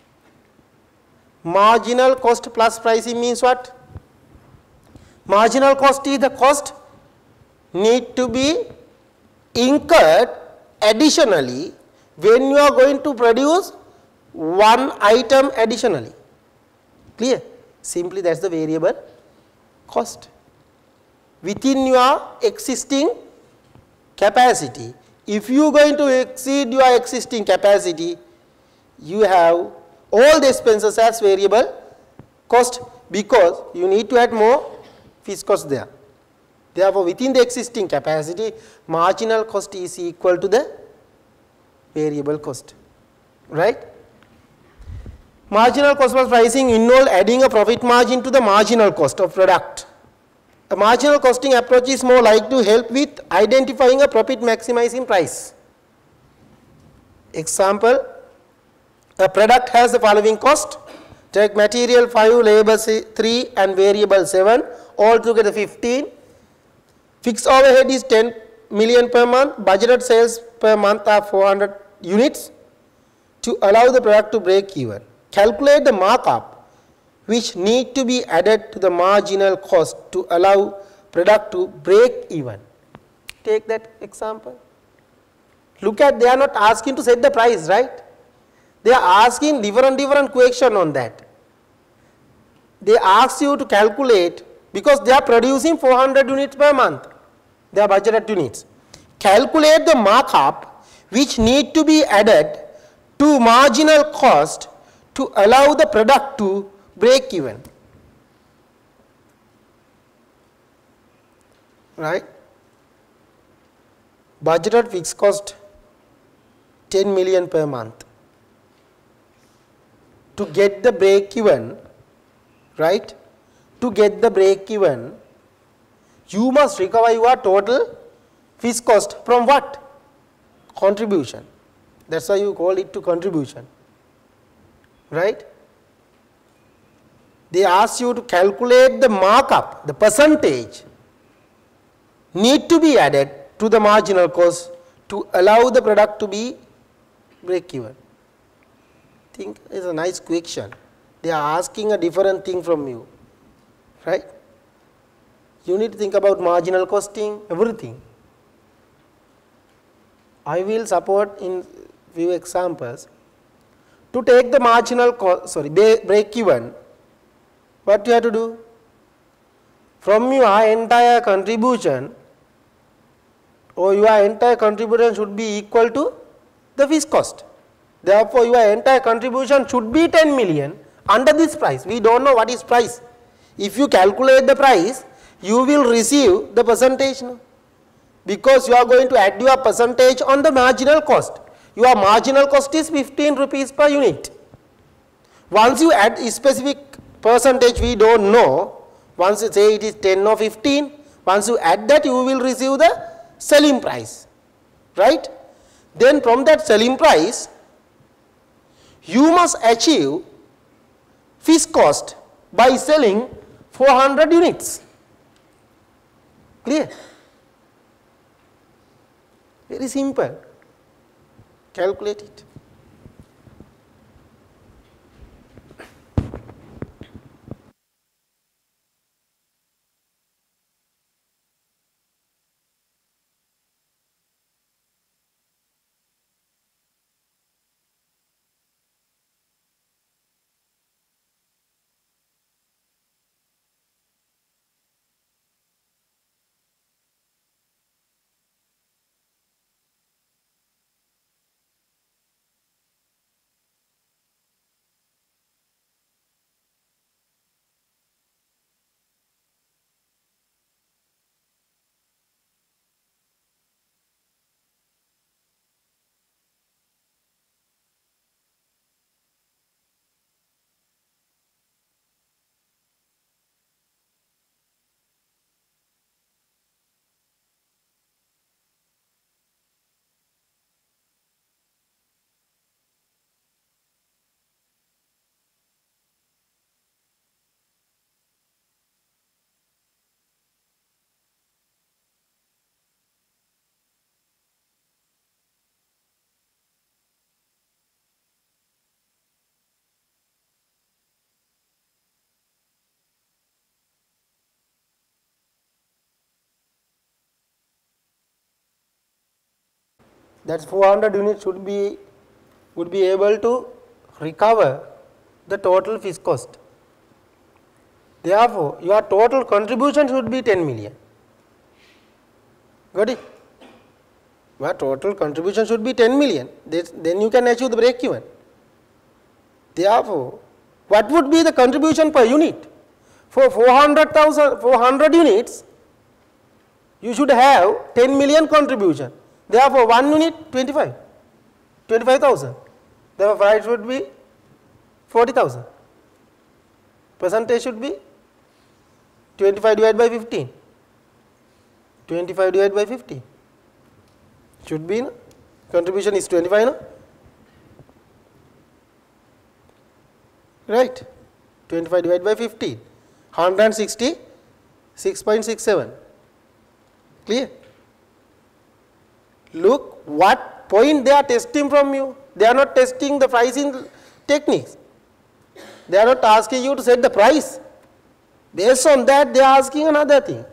Marginal cost plus pricing means what? Marginal cost is the cost need to be incurred additionally when you are going to produce one item additionally. Clear? Simply that is the variable cost. Within your existing capacity, if you are going to exceed your existing capacity, you have all the expenses as variable cost, because you need to add more fixed cost there. Therefore, within the existing capacity, marginal cost is equal to the variable cost, right? Marginal cost plus pricing involves adding a profit margin to the marginal cost of product. A marginal costing approach is more likely to help with identifying a profit maximizing price. Example, a product has the following cost. Take material 5, labor 3 and variable 7, altogether 15. Fixed overhead is 10 million per month. Budgeted sales per month are 400 units to allow the product to break even. Calculate the markup which need to be added to the marginal cost to allow product to break even. Take that example. Look at, they are not asking to set the price, right? They are asking different question on that. They ask you to calculate, because they are producing 400 units per month. They are budgeted units. Calculate the markup which need to be added to marginal cost to allow the product to break even. Right? Budgeted fixed cost 10 million per month. To get the break even, right? To get the break even, you must recover your total fixed cost from what? Contribution. That's why you call it to contribution, right? They ask you to calculate the markup, the percentage need to be added to the marginal cost to allow the product to be break even. Think it's a nice question. They are asking a different thing from you, right? You need to think about marginal costing, everything. I will support in few examples. To take the marginal cost, break even, what you have to do? From your entire contribution, or your entire contribution should be equal to the fixed cost. Therefore, your entire contribution should be 10 million under this price. We don't know what is price. If you calculate the price, you will receive the percentage, no? Because you are going to add your percentage on the marginal cost. your marginal cost is 15 rupees per unit. Once you add a specific percentage we do not know, once you say it is 10 or 15, once you add that you will receive the selling price, right. Then from that selling price you must achieve fixed cost by selling 400 units. Clear? Very simple. Calculate it. That 400 units would be able to recover the total fixed cost. Therefore, your total contribution should be 10 million. Got it? Your total contribution should be 10 million. Then you can achieve the break even. Therefore, what would be the contribution per unit? For 400 units, you should have 10 million contribution. Therefore, 1 unit 25,000. Therefore, price should be 40,000. Percentage should be 25 divided by 15. 25 divided by 50 should be, no? Contribution is 25, no? Right? 25 divided by 15, 166.67. Clear? Look what point they are testing from you. They are not testing the pricing techniques. They are not asking you to set the price. Based on that, they are asking another thing.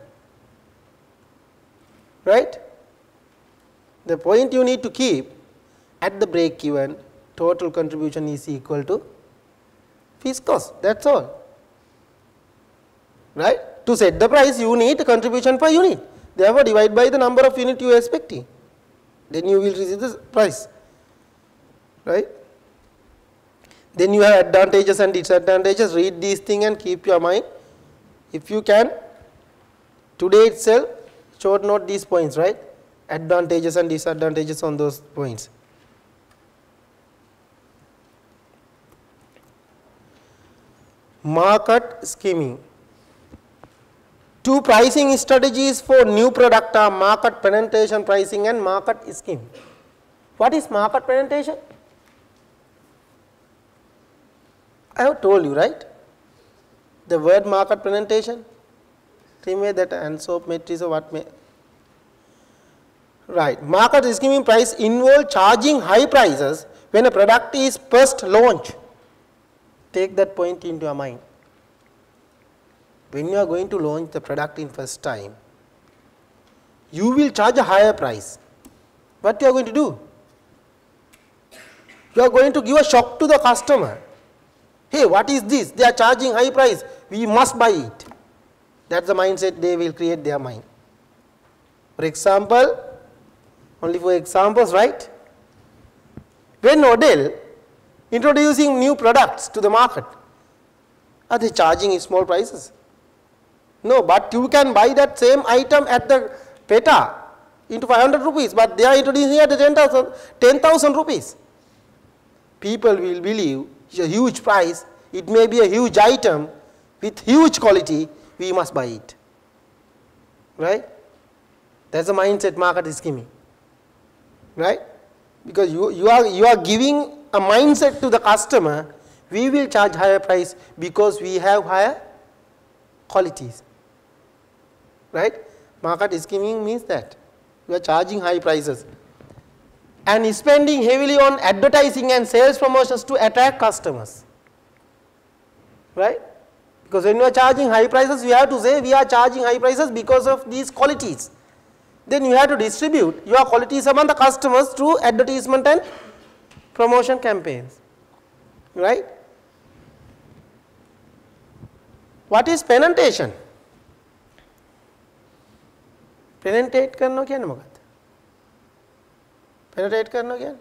Right? The point you need to keep at the break even, total contribution is equal to fixed cost. That's all. Right? To set the price, you need contribution per unit. Therefore, divide by the number of units you are expecting. Then you will receive the price. Right? Then you have advantages and disadvantages. Read these things and keep your mind. If you can, today itself, short note these points, right? Advantages and disadvantages on those points. Market scheming. Two pricing strategies for new product are market penetration pricing and market scheme. What is market penetration? I have told you, right? The word market penetration. Remember that Ansop matrix or what may. Right. Market scheming price involve charging high prices when a product is first launched. Take that point into your mind. When you are going to launch the product in first time, you will charge a higher price. What you are going to do? You are going to give a shock to the customer. Hey, what is this? They are charging high price. We must buy it. That's the mindset they will create their mind. For example, only for examples, right? When Odell introducing new products to the market, are they charging small prices? No, but you can buy that same item at the PETA into 500 rupees, but they are introducing at 10,000 rupees. People will believe it's a huge price, it may be a huge item with huge quality, we must buy it. Right? That's the mindset market is giving. Right? Because you are giving a mindset to the customer, we will charge higher price because we have higher qualities. Right? Market scheming means that you are charging high prices and spending heavily on advertising and sales promotions to attract customers. Right? Because when you are charging high prices, you have to say we are charging high prices because of these qualities. Then you have to distribute your qualities among the customers through advertisement and promotion campaigns. Right? What is penetration? Penetrate करना क्या नमक? Penetrate करना क्या?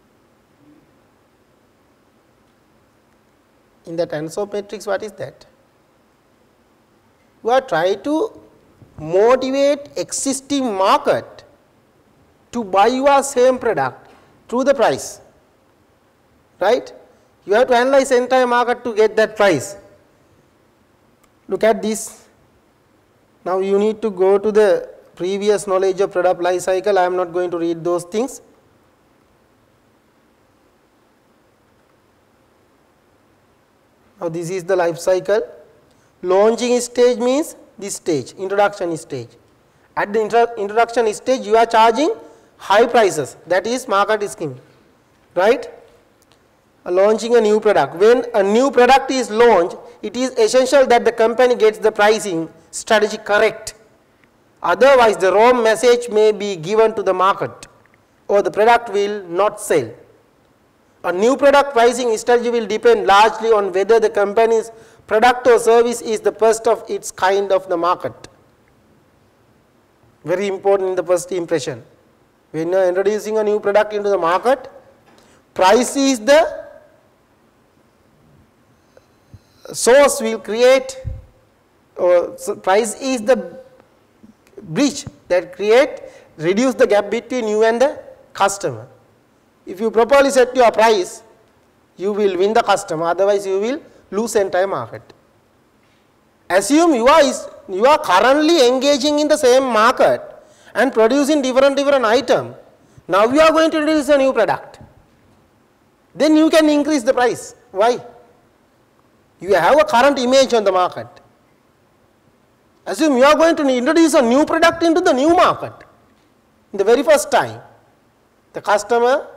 In the tensor matrix, what is that? You are trying to motivate existing market to buy your same product through the price. Right? You have to analyze the entire market to get that price. Look at this. Now you need to go to the previous knowledge of product life cycle. I am not going to read those things. Now this is the life cycle. Launching stage means this stage, introduction stage. At the introduction stage, you are charging high prices, that is market scheme. Right? Launching a new product. When a new product is launched, it is essential that the company gets the pricing strategy correct. Otherwise, the wrong message may be given to the market or the product will not sell. A new product pricing strategy will depend largely on whether the company's product or service is the first of its kind of the market. Very important in the first impression. When you are introducing a new product into the market, price is the source will create, or price is the bridge that reduce the gap between you and the customer. If you properly set your price, you will win the customer, otherwise you will lose the entire market. Assume you are currently engaging in the same market and producing different item. Now you are going to introduce a new product. Then you can increase the price. Why? You have a current image on the market. Assume you are going to introduce a new product into the new market. In the very first time, the customer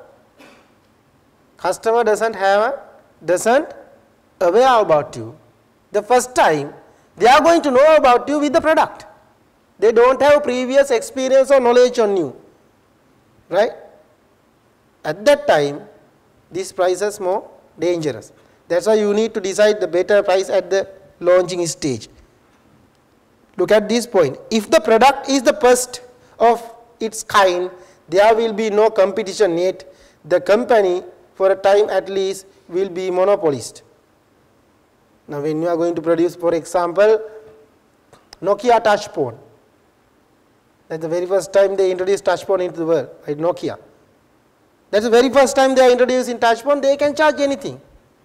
doesn't aware about you. The first time, they are going to know about you with the product. They don't have previous experience or knowledge on you. Right? At that time, this price is more dangerous. That's why you need to decide the better price at the launching stage. Look at this point. If the product is the first of its kind, there will be no competition yet. The company, for a time at least, will be monopolist. Now when you are going to produce, for example, Nokia touch phone. That's the very first time they introduced touch phone into the world, right? Nokia. That's the very first time they are introducing touch phone, they can charge anything.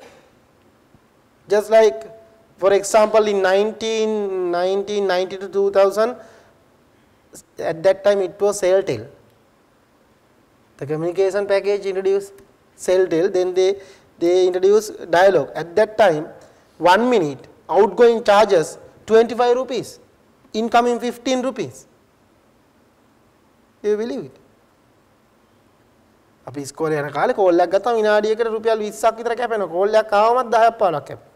Just like, for example, in 1990 to 2000, at that time it was Celltel. The communication package introduced Celltel, then they introduced dialogue. At that time, 1 minute, outgoing charges 25 rupees, incoming 15 rupees. Do you believe it? අපි ඉස්කෝලේ යන කාලේ call එකක් ගත්තාම විනාඩියකට රුපියල් 20ක් විතර කැපෙනවා. Call එකක් ආවමත් 10ක් 15ක් කැපෙනවා.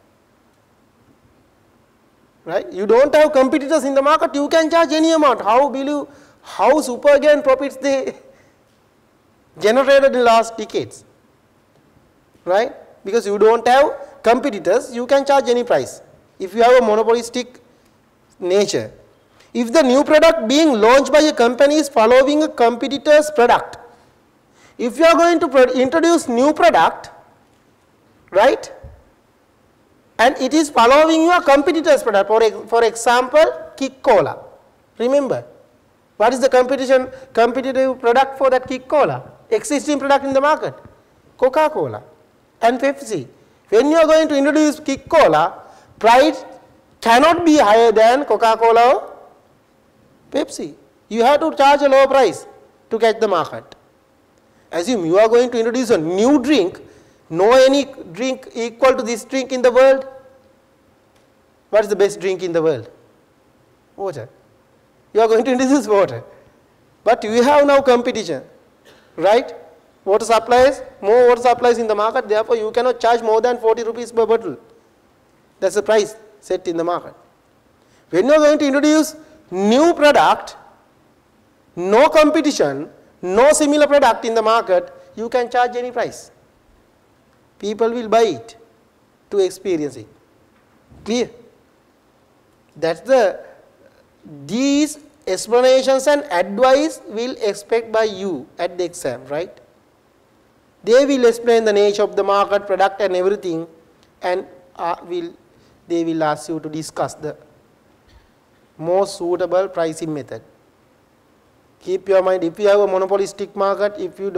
Right? You don't have competitors in the market, you can charge any amount. How super gain profits they generated in the last decades. Right? Because you don't have competitors, you can charge any price. If you have a monopolistic nature. If the new product being launched by a company is following a competitor's product, if you are going to introduce new product, right, and it is following your competitor's product, for example, Kick Cola. Remember, What is the competitive product for that kick cola? Existing product in the market, Coca-Cola and Pepsi. When you are going to introduce kick cola, price cannot be higher than Coca-Cola or Pepsi. You have to charge a lower price to catch the market. Assume you are going to introduce a new drink, no any drink equal to this drink in the world. What is the best drink in the world? Water. You are going to introduce water. But you have now competition, right? Water supplies, more water supplies in the market, therefore you cannot charge more than 40 rupees per bottle. That's the price set in the market. When you are going to introduce new product, no competition, no similar product in the market, you can charge any price. People will buy it to experience it. Clear? That's these explanations and advice will expect by you at the exam, right? They will explain the nature of the market, product and everything, and they will ask you to discuss the most suitable pricing method. Keep your mind, if you have a monopolistic market, if you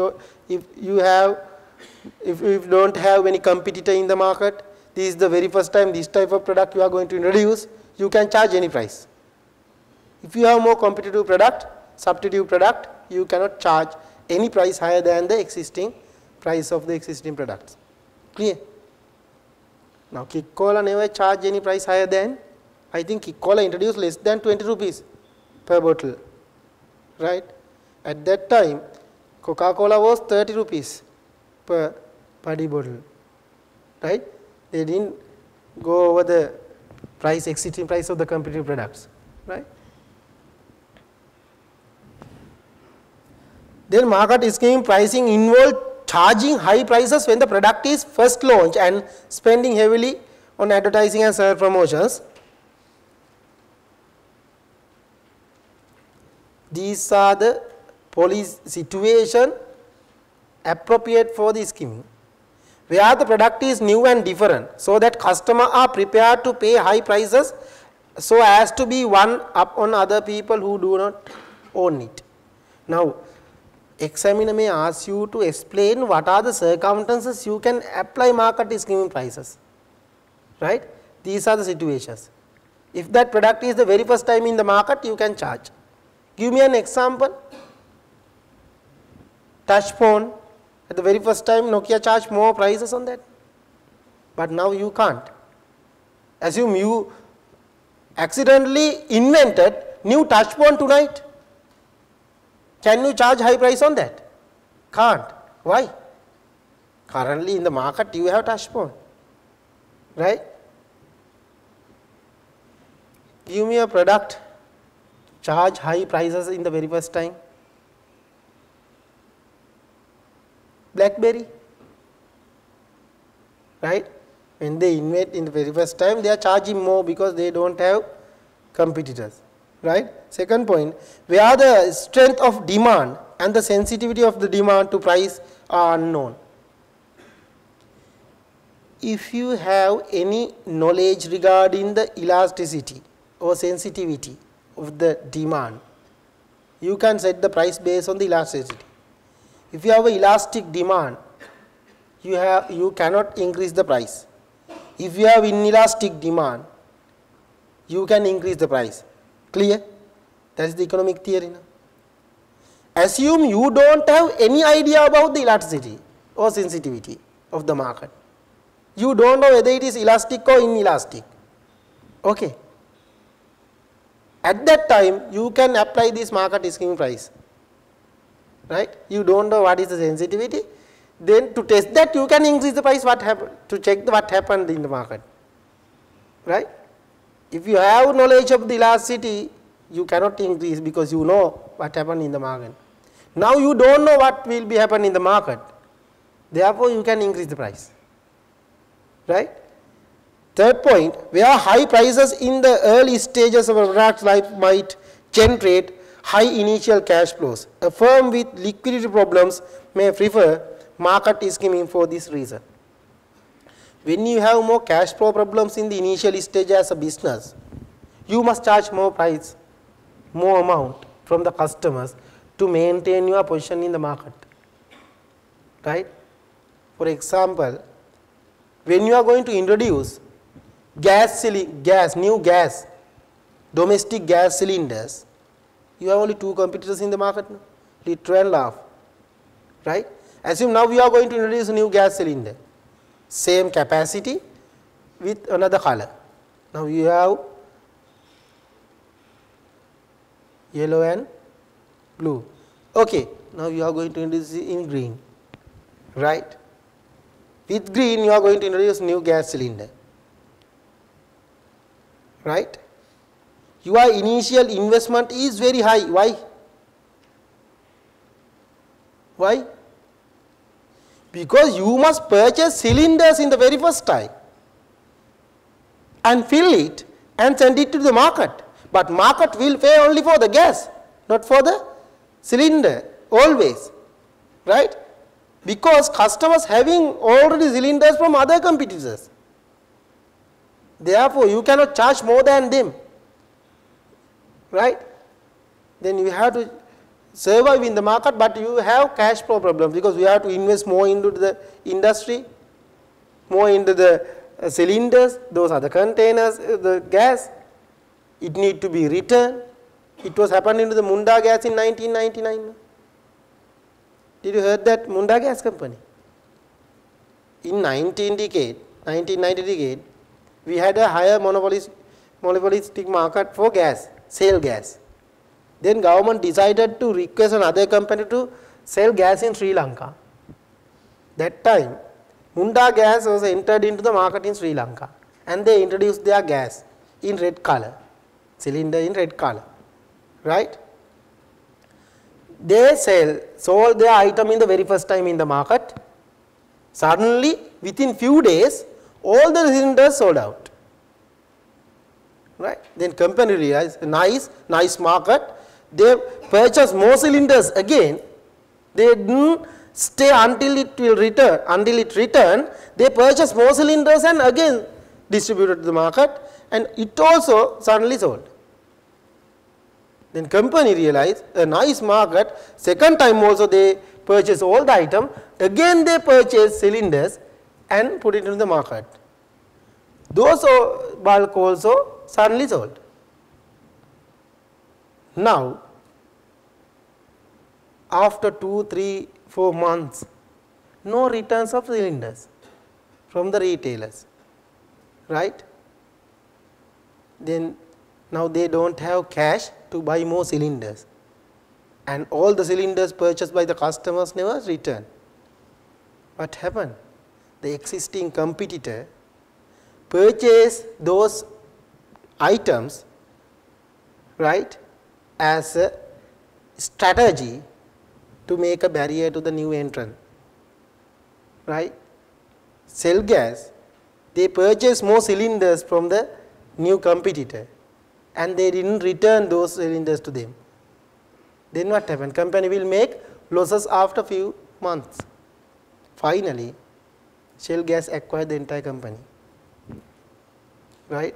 don't have any competitor in the market, this is the very first time this type of product you are going to introduce, you can charge any price. If you have more competitive product, substitute product, you cannot charge any price higher than the existing price of the existing products. Clear? Now kick cola never charge any price higher than, I think kick cola introduced less than 20 rupees per bottle, right? At that time Coca-Cola was 30 rupees per putty bottle, right? They didn't go over the price, existing price of the competitive products, right? Then market scheme pricing involved charging high prices when the product is first launched and spending heavily on advertising and sales promotions. These are the policy situation appropriate for the scheme, where the product is new and different, so that customers are prepared to pay high prices so as to be one up on other people who do not own it. Now, examiner may ask you to explain what are the circumstances you can apply market scheme prices, right? These are the situations. If that product is the very first time in the market, you can charge. Give me an example. Touch phone, at the very first time Nokia charged more prices on that, but now you can't. Assume you accidentally invented new touch phone tonight. Can you charge high price on that? Can't. Why? Currently in the market you have touch phone, right? Give me a product, charge high prices in the very first time. BlackBerry, right? When they invent in the very first time, they are charging more because they don't have competitors, right? Second point, where the strength of demand and the sensitivity of the demand to price are unknown. If you have any knowledge regarding the elasticity or sensitivity of the demand, you can set the price based on the elasticity. If you have an elastic demand, you cannot increase the price. If you have inelastic demand, you can increase the price. Clear? That is the economic theory now. Assume you don't have any idea about the elasticity or sensitivity of the market. You don't know whether it is elastic or inelastic. Okay. At that time, you can apply this market scheme price. Right? You don't know what is the sensitivity. Then to test that, you can increase the price, what happened, to check what happened in the market. Right? If you have knowledge of the elasticity, you cannot increase because you know what happened in the market. Now you don't know what will be happen in the market. Therefore, you can increase the price. Right? Third point, where high prices in the early stages of a product's life might generate high initial cash flows. A firm with liquidity problems may prefer market scheming for this reason. When you have more cash flow problems in the initial stage as a business, you must charge more price, more amount from the customers to maintain your position in the market, right? For example, when you are going to introduce domestic gas cylinders, you have only two competitors in the market, liter and LAF, right? Assume now we are going to introduce a new gas cylinder, same capacity with another color. Now you have yellow and blue. Okay, now you are going to introduce it in green, right? With green you are going to introduce new gas cylinder, right? Your initial investment is very high. Why? Why? Because you must purchase cylinders in the very first time and fill it and send it to the market. But market will pay only for the gas, not for the cylinder, always, right? Because customers having already cylinders from other competitors. Therefore, you cannot charge more than them, right? Then you have to survive in the market, but you have cash flow problems because you have to invest more into the industry, more into the cylinders, those are the containers, the gas. It need to be returned. It was happening to the Munda Gas in 1999. Did you heard that Munda Gas company? In 1990 decade, we had a higher monopolistic market for gas, sale gas. Then government decided to request another company to sell gas in Sri Lanka. That time, Munda Gas was entered into the market in Sri Lanka and they introduced their gas in red color, cylinder in red color, right? They sold their item in the very first time in the market. Suddenly, within few days, all the cylinders sold out, right? Then company realized, nice market. They purchased more cylinders again. They didn't stay until it will return. Until it returned, they purchased more cylinders and again distributed to the market, and it also suddenly sold. Then company realized a nice market. Second time also they purchased all the item. Again they purchased cylinders and put it into the market. Those bulk also suddenly sold. Now, after 2, 3, 4 months, no returns of cylinders from the retailers, right? Then now they don't have cash to buy more cylinders, and all the cylinders purchased by the customers never returned. What happened? The existing competitor purchased those items, right, as a strategy to make a barrier to the new entrant, right? Sell gas, they purchased more cylinders from the new competitor and they didn't return those cylinders to them. Then what happened? Company will make losses after few months. Finally, Shell Gas acquired the entire company, right?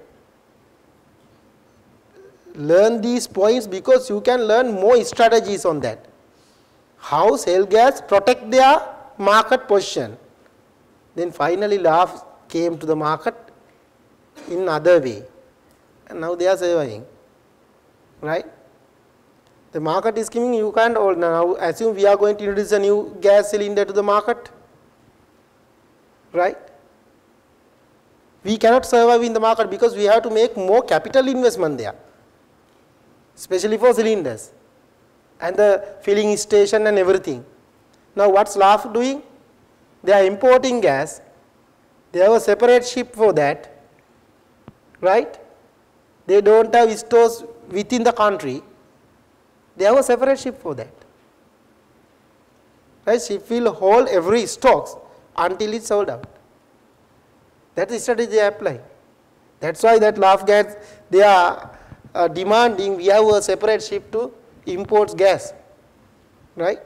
Learn these points because you can learn more strategies on that. How Shell Gas protect their market position. Then finally LAF came to the market in other way, and now they are surviving, right? The market is giving, you can't all now assume we are going to introduce a new gas cylinder to the market, right? We cannot survive in the market because we have to make more capital investment there, especially for cylinders and the filling station and everything. Now what's LAF doing? They are importing gas. They have a separate ship for that, right? They don't have stores within the country. They have a separate ship for that, right? Ship will hold every stocks until it's sold out. That's the strategy they apply. That's why that LAF gas, they are demanding we have a separate ship to import gas, right?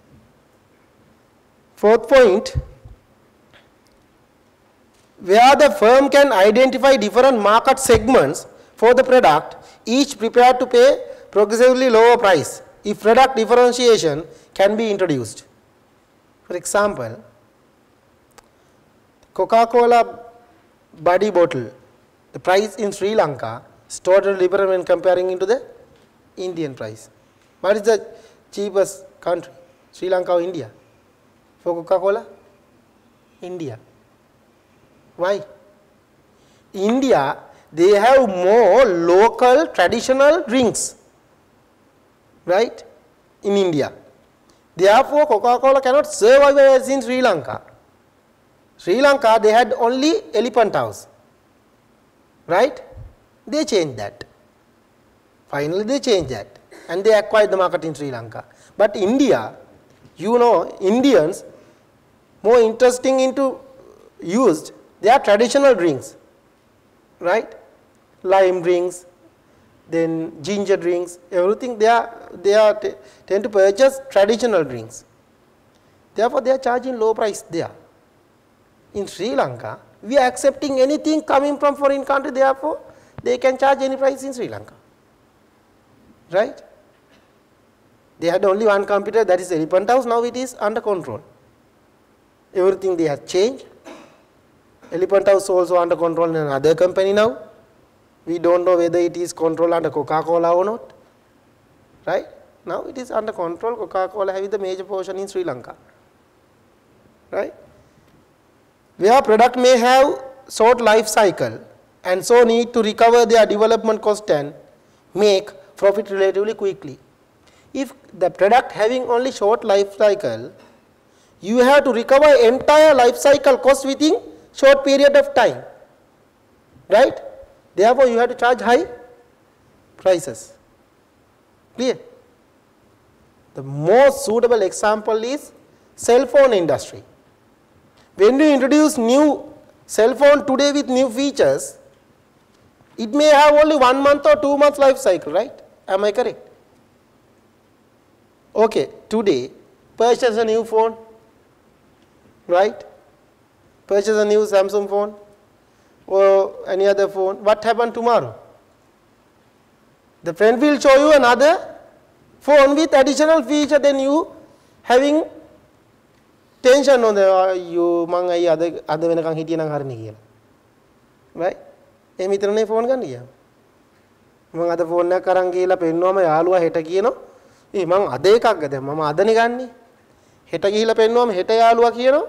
Fourth point, where the firm can identify different market segments for the product, each prepared to pay progressively lower price. if product differentiation can be introduced. For example, Coca-Cola body bottle, the price in Sri Lanka is totally different when comparing into the Indian price. What is the cheapest country? Sri Lanka or India? For Coca-Cola? India. Why? India, they have more local traditional drinks, right, in India. Therefore, Coca-Cola cannot survive as in Sri Lanka. Sri Lanka, they had only elephant house, right? They changed that. Finally, they changed that and they acquired the market in Sri Lanka. But India, you know, Indians more interesting into used their traditional drinks, right? Lime drinks, then ginger drinks, everything they tend to purchase traditional drinks. Therefore, they are charging low price there. In Sri Lanka, we are accepting anything coming from foreign country, therefore, they can charge any price in Sri Lanka, right? They had only one computer, that is Elephant House, now it is under control. Everything they have changed. Elephant House also under control in another company now. We don't know whether it is controlled under Coca-Cola or not, right? Now it is under control, Coca-Cola having the major portion in Sri Lanka, right? Where product may have short life cycle and so need to recover their development cost and make profit relatively quickly. If the product having only short life cycle, you have to recover entire life cycle cost within short period of time, right? Therefore, you have to charge high prices. Clear? The most suitable example is cell phone industry. When you introduce new cell phone today with new features, it may have only 1 month or 2 months life cycle, right? Am I correct? Okay, today purchase a new phone, right? Purchase a new Samsung phone or any other phone. What happened tomorrow? The friend will show you another phone with additional feature, then you having tension on the you mang ai ada වෙනකන් හිටිය නම් හරිනේ කියලා. right? එහෙම හිතනනේ phone ගන්න ගියා. මම අද ෆෝන් එකක් අරන් ගිහලා පෙන්නුවම යාළුවා හෙට කියනවා මම අද එකක් ගත්තා මම අදනේ ගන්නෙ. හෙට ගිහිලා පෙන්නුවම හෙට යාළුවා කියනවා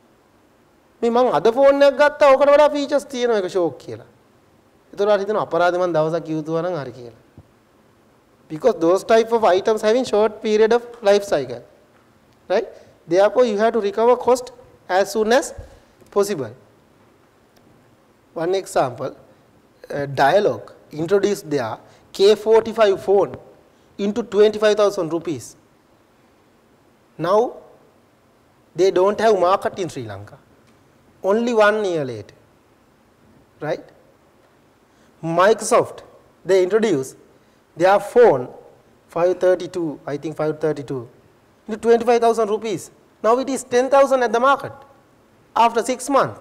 මම අද ෆෝන් එකක් ගත්තා ඕකට වඩා ෆීචර්ස් තියෙනවා ඒක ෂෝක් කියලා. ඒතකොට හිතනවා අපරාධ මම දවසක් යුතුවා නම් හරි කියලා. Because those type of items having short period of life cycle, right? Therefore, you have to recover cost as soon as possible. One example, Dialog introduced their K45 phone into 25,000 rupees. Now, they don't have market in Sri Lanka. Only 1 year later, right? Microsoft, they introduced their phone 532, I think 532, into 25,000 rupees. Now it is 10,000 at the market after 6 months,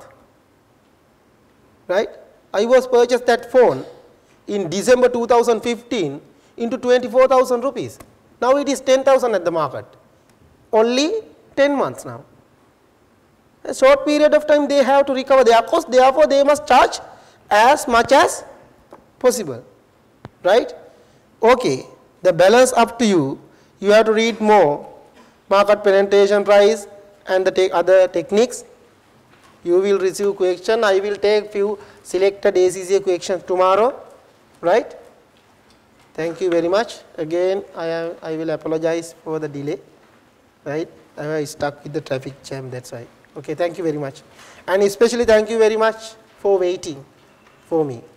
right? I was purchased that phone in December 2015 into 24,000 rupees. Now it is 10,000 at the market. Only 10 months now. A short period of time they have to recover their cost, therefore they must charge as much as possible, right? Okay, the balance up to you. You have to read more market penetration price and the other techniques. You will receive question. I will take few selected ACCA questions tomorrow, right? Thank you very much. Again, I will apologize for the delay, right? I was stuck with the traffic jam, that's why. Okay, thank you very much. And especially thank you very much for waiting for me.